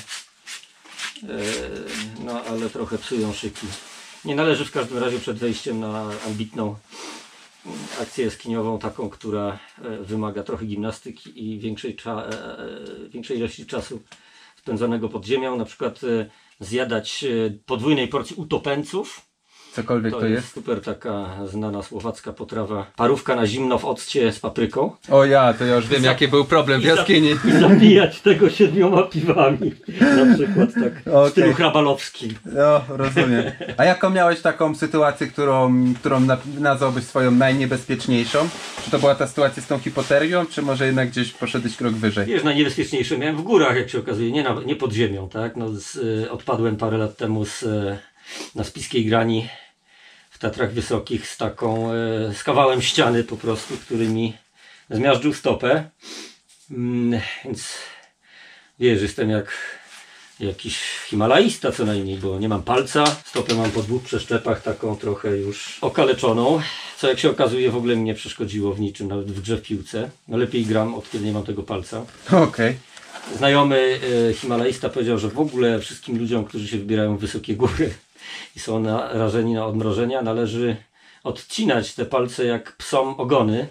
no, ale trochę psują szyki. Nie należy w każdym razie przed wejściem na ambitną akcję jaskiniową, taką, która e, wymaga trochę gimnastyki i większej, cza, e, e, większej ilości czasu spędzonego pod ziemią, na przykład e, zjadać e, podwójnej porcji utopęców. Cokolwiek To, to jest jest? super taka znana słowacka potrawa. Parówka na zimno w occie z papryką. O ja, to ja już wiem, jaki był problem w I za- jaskini. I zabijać tego siedmioma piwami. Na przykład tak w Okej. stylu hrabalowskim. No, rozumiem. A jaką miałeś taką sytuację, którą, którą na- nazwałbyś swoją najniebezpieczniejszą? Czy to była ta sytuacja z tą hipoterią, czy może jednak gdzieś poszedłeś krok wyżej? Wiesz, najniebezpieczniejsze miałem w górach, jak się okazuje, nie, na, nie pod ziemią, tak? No, z, y, odpadłem parę lat temu z, y, na Spiskiej Grani w Tatrach Wysokich z taką, y, z kawałem ściany po prostu, który mi zmiażdżył stopę. Mm, więc wiesz, jestem jak, jakiś himalaista co najmniej, bo nie mam palca, stopę mam po dwóch przeszczepach taką trochę już okaleczoną, co jak się okazuje w ogóle mi nie przeszkodziło w niczym, nawet w grze w piłce. No lepiej gram, od kiedy nie mam tego palca. Okej. Okay. Znajomy e, himalaista powiedział, że w ogóle wszystkim ludziom, którzy się wybierają w wysokie góry i są narażeni na odmrożenia, należy odcinać te palce jak psom ogony,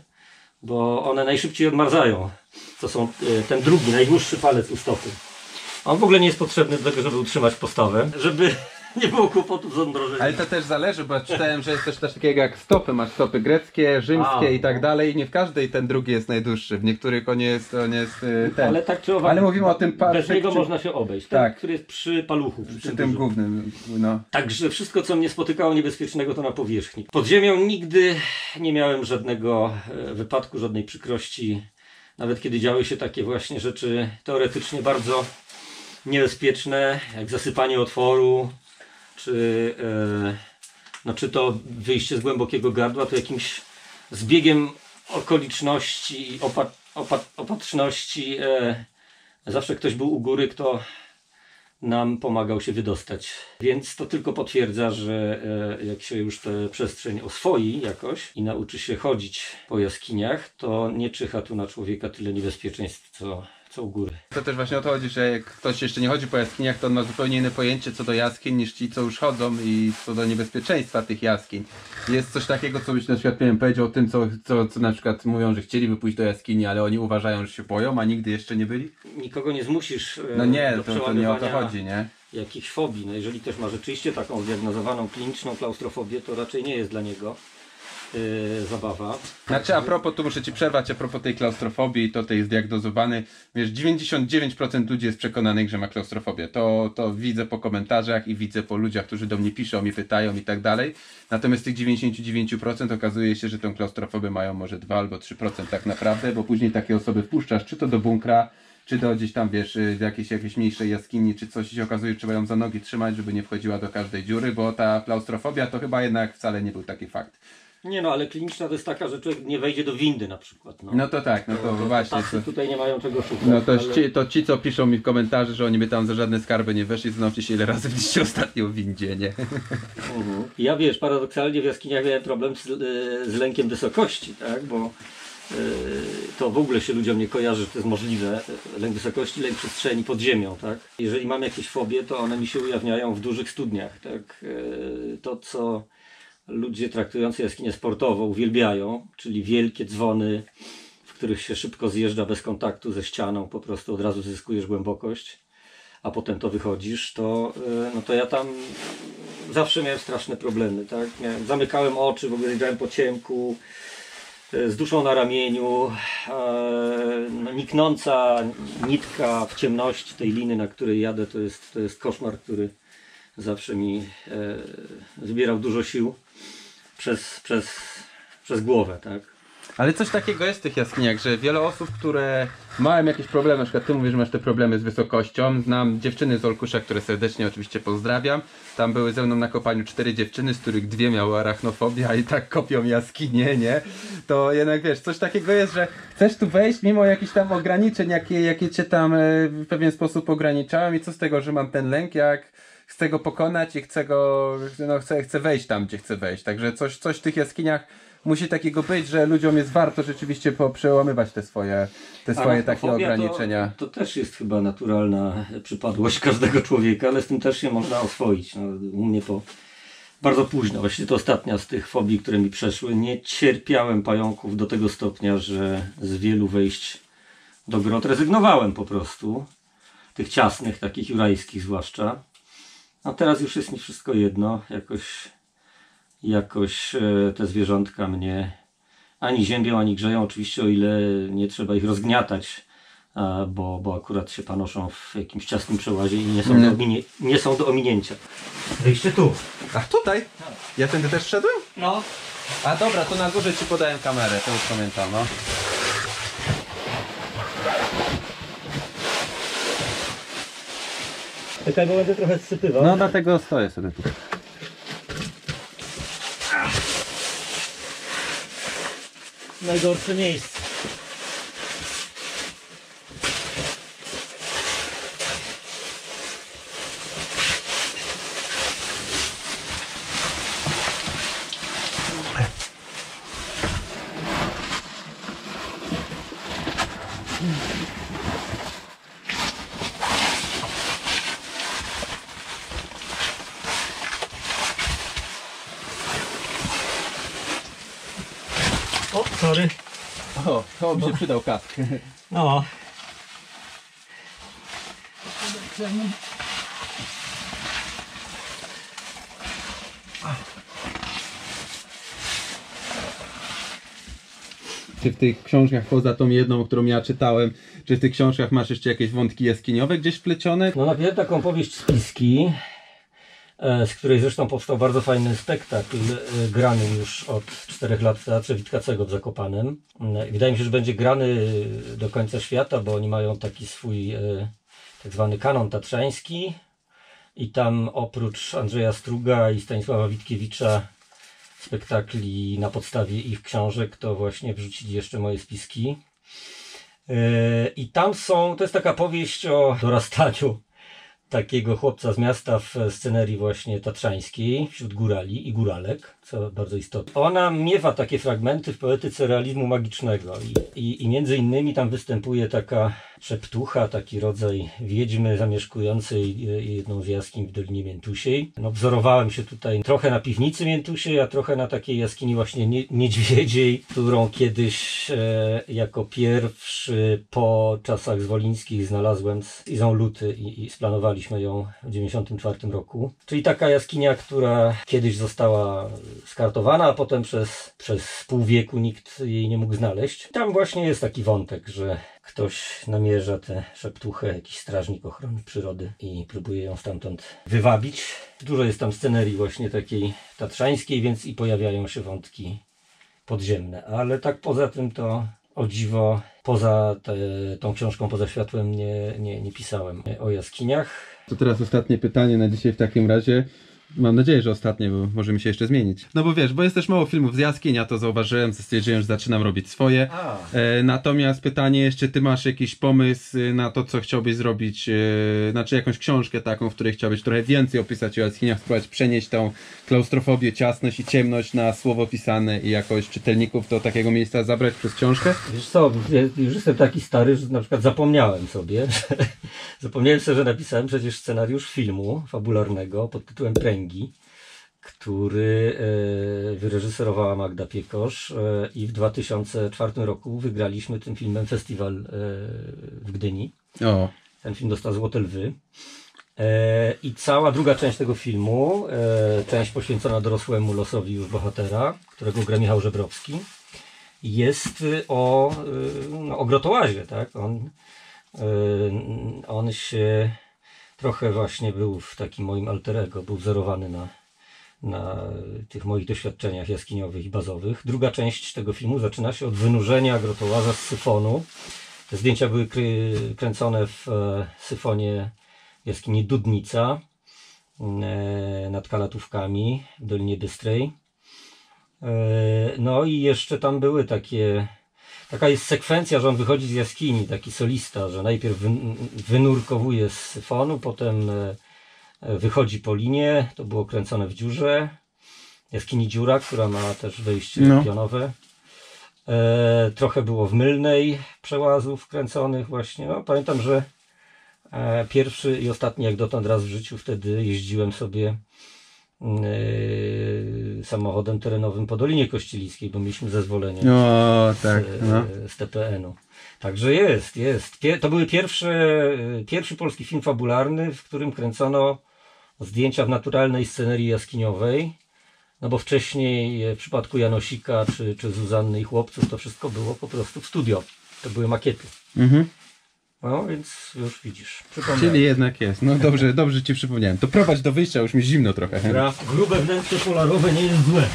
bo one najszybciej odmarzają. To są e, ten drugi, najdłuższy palec u stopy. On w ogóle nie jest potrzebny do tego, żeby utrzymać postawę, żeby nie było kłopotów z odmrożeniem. Ale to też zależy, bo czytałem, że jest też coś takiego jak stopy. Masz stopy greckie, rzymskie A, i tak dalej. I nie w każdej ten drugi jest najdłuższy. W niektórych on jest, on jest y, ten. Ale tak czy owak, Ale mówimy o tym bez palcu. niego można się obejść. Ten, Tak. który jest przy paluchu. Przy, Przy tym tym dużym. głównym, no. Także wszystko, co mnie spotykało niebezpiecznego, to na powierzchni. Pod ziemią nigdy nie miałem żadnego e, wypadku, żadnej przykrości. Nawet kiedy działy się takie właśnie rzeczy teoretycznie bardzo niebezpieczne, jak zasypanie otworu, czy, e, no, czy to wyjście z głębokiego gardła, to jakimś zbiegiem okoliczności, opat, opat, opatrzności e, zawsze ktoś był u góry, kto nam pomagał się wydostać. Więc to tylko potwierdza, że e, jak się już tę przestrzeń oswoi jakoś i nauczy się chodzić po jaskiniach, to nie czyha tu na człowieka tyle niebezpieczeństw, co, co u góry. To też właśnie o to chodzi, że jak ktoś jeszcze nie chodzi po jaskiniach, to on ma zupełnie inne pojęcie co do jaskiń niż ci, co już chodzą i co do niebezpieczeństwa tych jaskiń. Jest coś takiego, co byś na przykład wiem, powiedział o tym, co, co, co na przykład mówią, że chcieliby pójść do jaskini, ale oni uważają, że się boją, a nigdy jeszcze nie byli? Nikogo nie zmusisz e, No nie, do to, to nie o to przełamywania chodzi, nie? jakichś fobii. No jeżeli ktoś ma rzeczywiście taką zdiagnozowaną kliniczną klaustrofobię, to raczej nie jest dla niego yy, zabawa. Znaczy a propos, tu muszę ci przerwać, a propos tej klaustrofobii, to tej zdiagnozowany, wiesz, dziewięćdziesiąt dziewięć procent ludzi jest przekonanych, że ma klaustrofobię. To, to widzę po komentarzach i widzę po ludziach, którzy do mnie piszą, mnie pytają i tak dalej. Natomiast z tych dziewięćdziesiąt dziewięć procent okazuje się, że tą klaustrofobię mają może dwa albo trzy procent tak naprawdę, bo później takie osoby wpuszczasz, czy to do bunkra, czy do gdzieś tam, wiesz, w jakiejś, jakiejś mniejszej jaskini, czy coś się okazuje, że trzeba ją za nogi trzymać, żeby nie wchodziła do każdej dziury, bo ta klaustrofobia to chyba jednak wcale nie był taki fakt. Nie no, ale kliniczna to jest taka, że człowiek nie wejdzie do windy na przykład. No, No to tak, no to, to, to właśnie. tacy To, tutaj nie mają czego szukać. no to, ale... ci, to ci, co piszą mi w komentarzu, że oni by tam za żadne skarby nie weszli, zastanówcie się ile razy byliście ostatnio w windzie, nie? Mhm. Ja wiesz, paradoksalnie w jaskiniach miałem problem z, z lękiem wysokości, tak, bo yy, to w ogóle się ludziom nie kojarzy, że to jest możliwe. Lęk wysokości, lęk przestrzeni pod ziemią, tak. Jeżeli mam jakieś fobie, to one mi się ujawniają w dużych studniach, tak. Yy, to co ludzie traktujący jaskinię sportowo uwielbiają, czyli wielkie dzwony, w których się szybko zjeżdża bez kontaktu ze ścianą, po prostu od razu zyskujesz głębokość, a potem to wychodzisz, to, no to ja tam zawsze miałem straszne problemy, tak? Miałem, zamykałem oczy, w ogóle jeździłem po ciemku, z duszą na ramieniu, no, niknąca nitka w ciemności tej liny, na której jadę, to jest, to jest koszmar, który zawsze mi e, zbierał dużo sił przez, przez, przez głowę, tak? Ale coś takiego jest w tych jaskiniach, że wiele osób, które mają jakieś problemy, na przykład ty mówisz, że masz te problemy z wysokością. Znam dziewczyny z Olkusza, które serdecznie oczywiście pozdrawiam. Tam były ze mną na kopaniu cztery dziewczyny, z których dwie miały arachnofobię, a i tak kopią jaskinie, nie? To jednak wiesz, coś takiego jest, że chcesz tu wejść mimo jakichś tam ograniczeń, jakie, jakie cię tam w pewien sposób ograniczają i co z tego, że mam ten lęk, jak chcę go pokonać i chcę go, no chcę, chcę wejść tam, gdzie chcę wejść. Także coś, coś w tych jaskiniach musi takiego być, że ludziom jest warto rzeczywiście przełamywać te swoje, te swoje takie Arachnofobia ograniczenia. To, to też jest chyba naturalna przypadłość każdego człowieka, ale z tym też się można oswoić. No, u mnie po bardzo późno, właściwie to ostatnia z tych fobii, które mi przeszły. Nie cierpiałem pająków do tego stopnia, że z wielu wejść do grot rezygnowałem po prostu. Tych ciasnych, takich jurajskich zwłaszcza. A teraz już jest mi wszystko jedno. Jakoś, jakoś e, te zwierzątka mnie ani ziębią, ani grzeją. Oczywiście o ile nie trzeba ich rozgniatać, a, bo, bo akurat się panoszą w jakimś ciasnym przełazie i nie są, Nie. do, ominie, nie są do ominięcia. Wyjście tu. A tutaj? Ja tędy też wszedłem? No. A dobra, to na górze ci podałem kamerę, to już pamiętam, no. Czekaj, bo będę trochę zsypywał. No dlatego stoję sobie tu. Najgorsze miejsce. O, sorry. O, to mi się przydał kask. No. Czy w tych książkach, poza tą jedną, którą ja czytałem, czy w tych książkach masz jeszcze jakieś wątki jaskiniowe gdzieś wplecione? No napisałem taką powieść Spiski, z której zresztą powstał bardzo fajny spektakl grany już od czterech lat w Teatrze Witkacego w Zakopanem. Wydaje mi się, że będzie grany do końca świata, bo oni mają taki swój tak zwany kanon tatrzański i tam oprócz Andrzeja Struga i Stanisława Witkiewicza spektakli na podstawie ich książek, to właśnie wrzucili jeszcze moje spiski. I tam są, to jest taka powieść o dorastaniu takiego chłopca z miasta w scenerii właśnie tatrzańskiej, wśród górali i góralek, co bardzo istotne. Ona miewa takie fragmenty w poetyce realizmu magicznego i, i, i między innymi tam występuje taka szeptucha, taki rodzaj wiedźmy zamieszkującej jedną z jaskiń w Dolinie Miętusiej. No, wzorowałem się tutaj trochę na piwnicy Miętusiej, a trochę na takiej jaskini właśnie nie, niedźwiedziej, którą kiedyś e, jako pierwszy po czasach zwolińskich znalazłem z Izą Luty i, i splanowaliśmy ją w dziewięćdziesiątym czwartym roku. Czyli taka jaskinia, która kiedyś została skartowana, a potem przez, przez pół wieku nikt jej nie mógł znaleźć. Tam właśnie jest taki wątek, że ktoś namierza tę szeptuchę, jakiś strażnik ochrony przyrody i próbuje ją stamtąd wywabić. Dużo jest tam scenerii właśnie takiej tatrzańskiej, więc i pojawiają się wątki podziemne. Ale tak poza tym to o dziwo, poza te, tą książką, poza światłem nie, nie, nie pisałem o jaskiniach. To teraz ostatnie pytanie na dzisiaj w takim razie. Mam nadzieję, że ostatnie, bo może mi się jeszcze zmienić. No bo wiesz, bo jest też mało filmów z jaskiń, ja to zauważyłem, stwierdziłem, że zaczynam robić swoje. E, natomiast pytanie jeszcze, ty masz jakiś pomysł na to, co chciałbyś zrobić, e, znaczy jakąś książkę taką, w której chciałbyś trochę więcej opisać o jaskiniach, spróbować przenieść tą klaustrofobię, ciasność i ciemność na słowo pisane i jakoś czytelników do takiego miejsca zabrać przez książkę? Wiesz co, już jestem taki stary, że na przykład zapomniałem sobie, że, zapomniałem sobie, że napisałem przecież scenariusz filmu fabularnego pod tytułem Pręgi, który e, wyreżyserowała Magda Piekosz e, i w dwa tysiące czwartym roku wygraliśmy tym filmem festiwal e, w Gdyni. O. Ten film dostał Złote Lwy. E, I cała druga część tego filmu, e, część poświęcona dorosłemu losowi już bohatera, którego gra Michał Żebrowski, jest o, no, o grotołazie, tak? On, e, on się trochę właśnie był w takim moim alter ego, był wzorowany na, na tych moich doświadczeniach jaskiniowych i bazowych. Druga część tego filmu zaczyna się od wynurzenia grotołaza z syfonu. Te zdjęcia były kry, kręcone w e, syfonie jaskini Dudnica e, nad Kalatówkami w Dolinie Bystrej. E, no i jeszcze tam były takie... Taka jest sekwencja, że on wychodzi z jaskini, taki solista, że najpierw wynurkowuje z syfonu, potem wychodzi po linie, to było kręcone w dziurze, jaskini Dziura, która ma też wejście no. pionowe. E, trochę było w Mylnej przełazów kręconych właśnie. No, pamiętam, że e, pierwszy i ostatni jak dotąd raz w życiu wtedy jeździłem sobie Yy, samochodem terenowym po Dolinie Kościeliskiej, bo mieliśmy zezwolenie o, tak, z, no. z T P N u. Także jest, jest. Pier to były pierwsze, pierwszy polski film fabularny, w którym kręcono zdjęcia w naturalnej scenerii jaskiniowej, no bo wcześniej w przypadku Janosika czy, czy Zuzanny i chłopców to wszystko było po prostu w studio. To były makiety. Mhm. No więc już widzisz. Czyli jednak jest. No dobrze, dobrze ci przypomniałem. To prowadź do wyjścia, już mi zimno trochę. Dobra, grube wnętrze polarowe nie jest złe.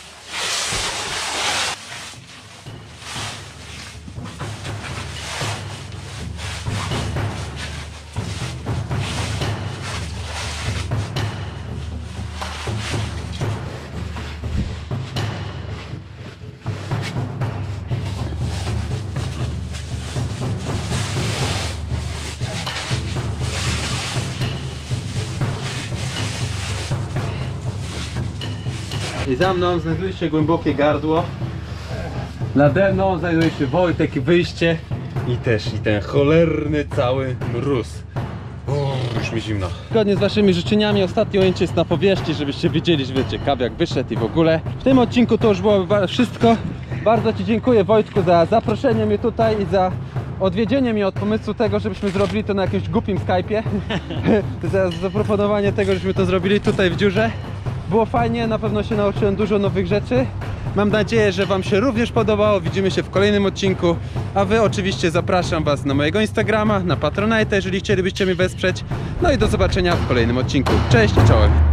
I za mną znajduje się głębokie gardło. Nade mną znajduje się Wojtek i wyjście. I też i ten cholerny cały mróz. O, już mi zimno. Zgodnie z waszymi życzeniami ostatnie ujęcie jest na powierzchni, żebyście wiedzieli, że wiecie, kawiak wyszedł i w ogóle. W tym odcinku to już było wszystko. Bardzo Ci dziękuję, Wojtku, za zaproszenie mnie tutaj i za odwiedzienie mnie od pomysłu tego, żebyśmy zrobili to na jakimś głupim Skype'ie. Za zaproponowanie tego, żebyśmy to zrobili tutaj w dziurze. Było fajnie, na pewno się nauczyłem dużo nowych rzeczy. Mam nadzieję, że Wam się również podobało. Widzimy się w kolejnym odcinku. A Wy oczywiście zapraszam Was na mojego Instagrama, na Patronite, jeżeli chcielibyście mnie wesprzeć. No i do zobaczenia w kolejnym odcinku. Cześć i czołem!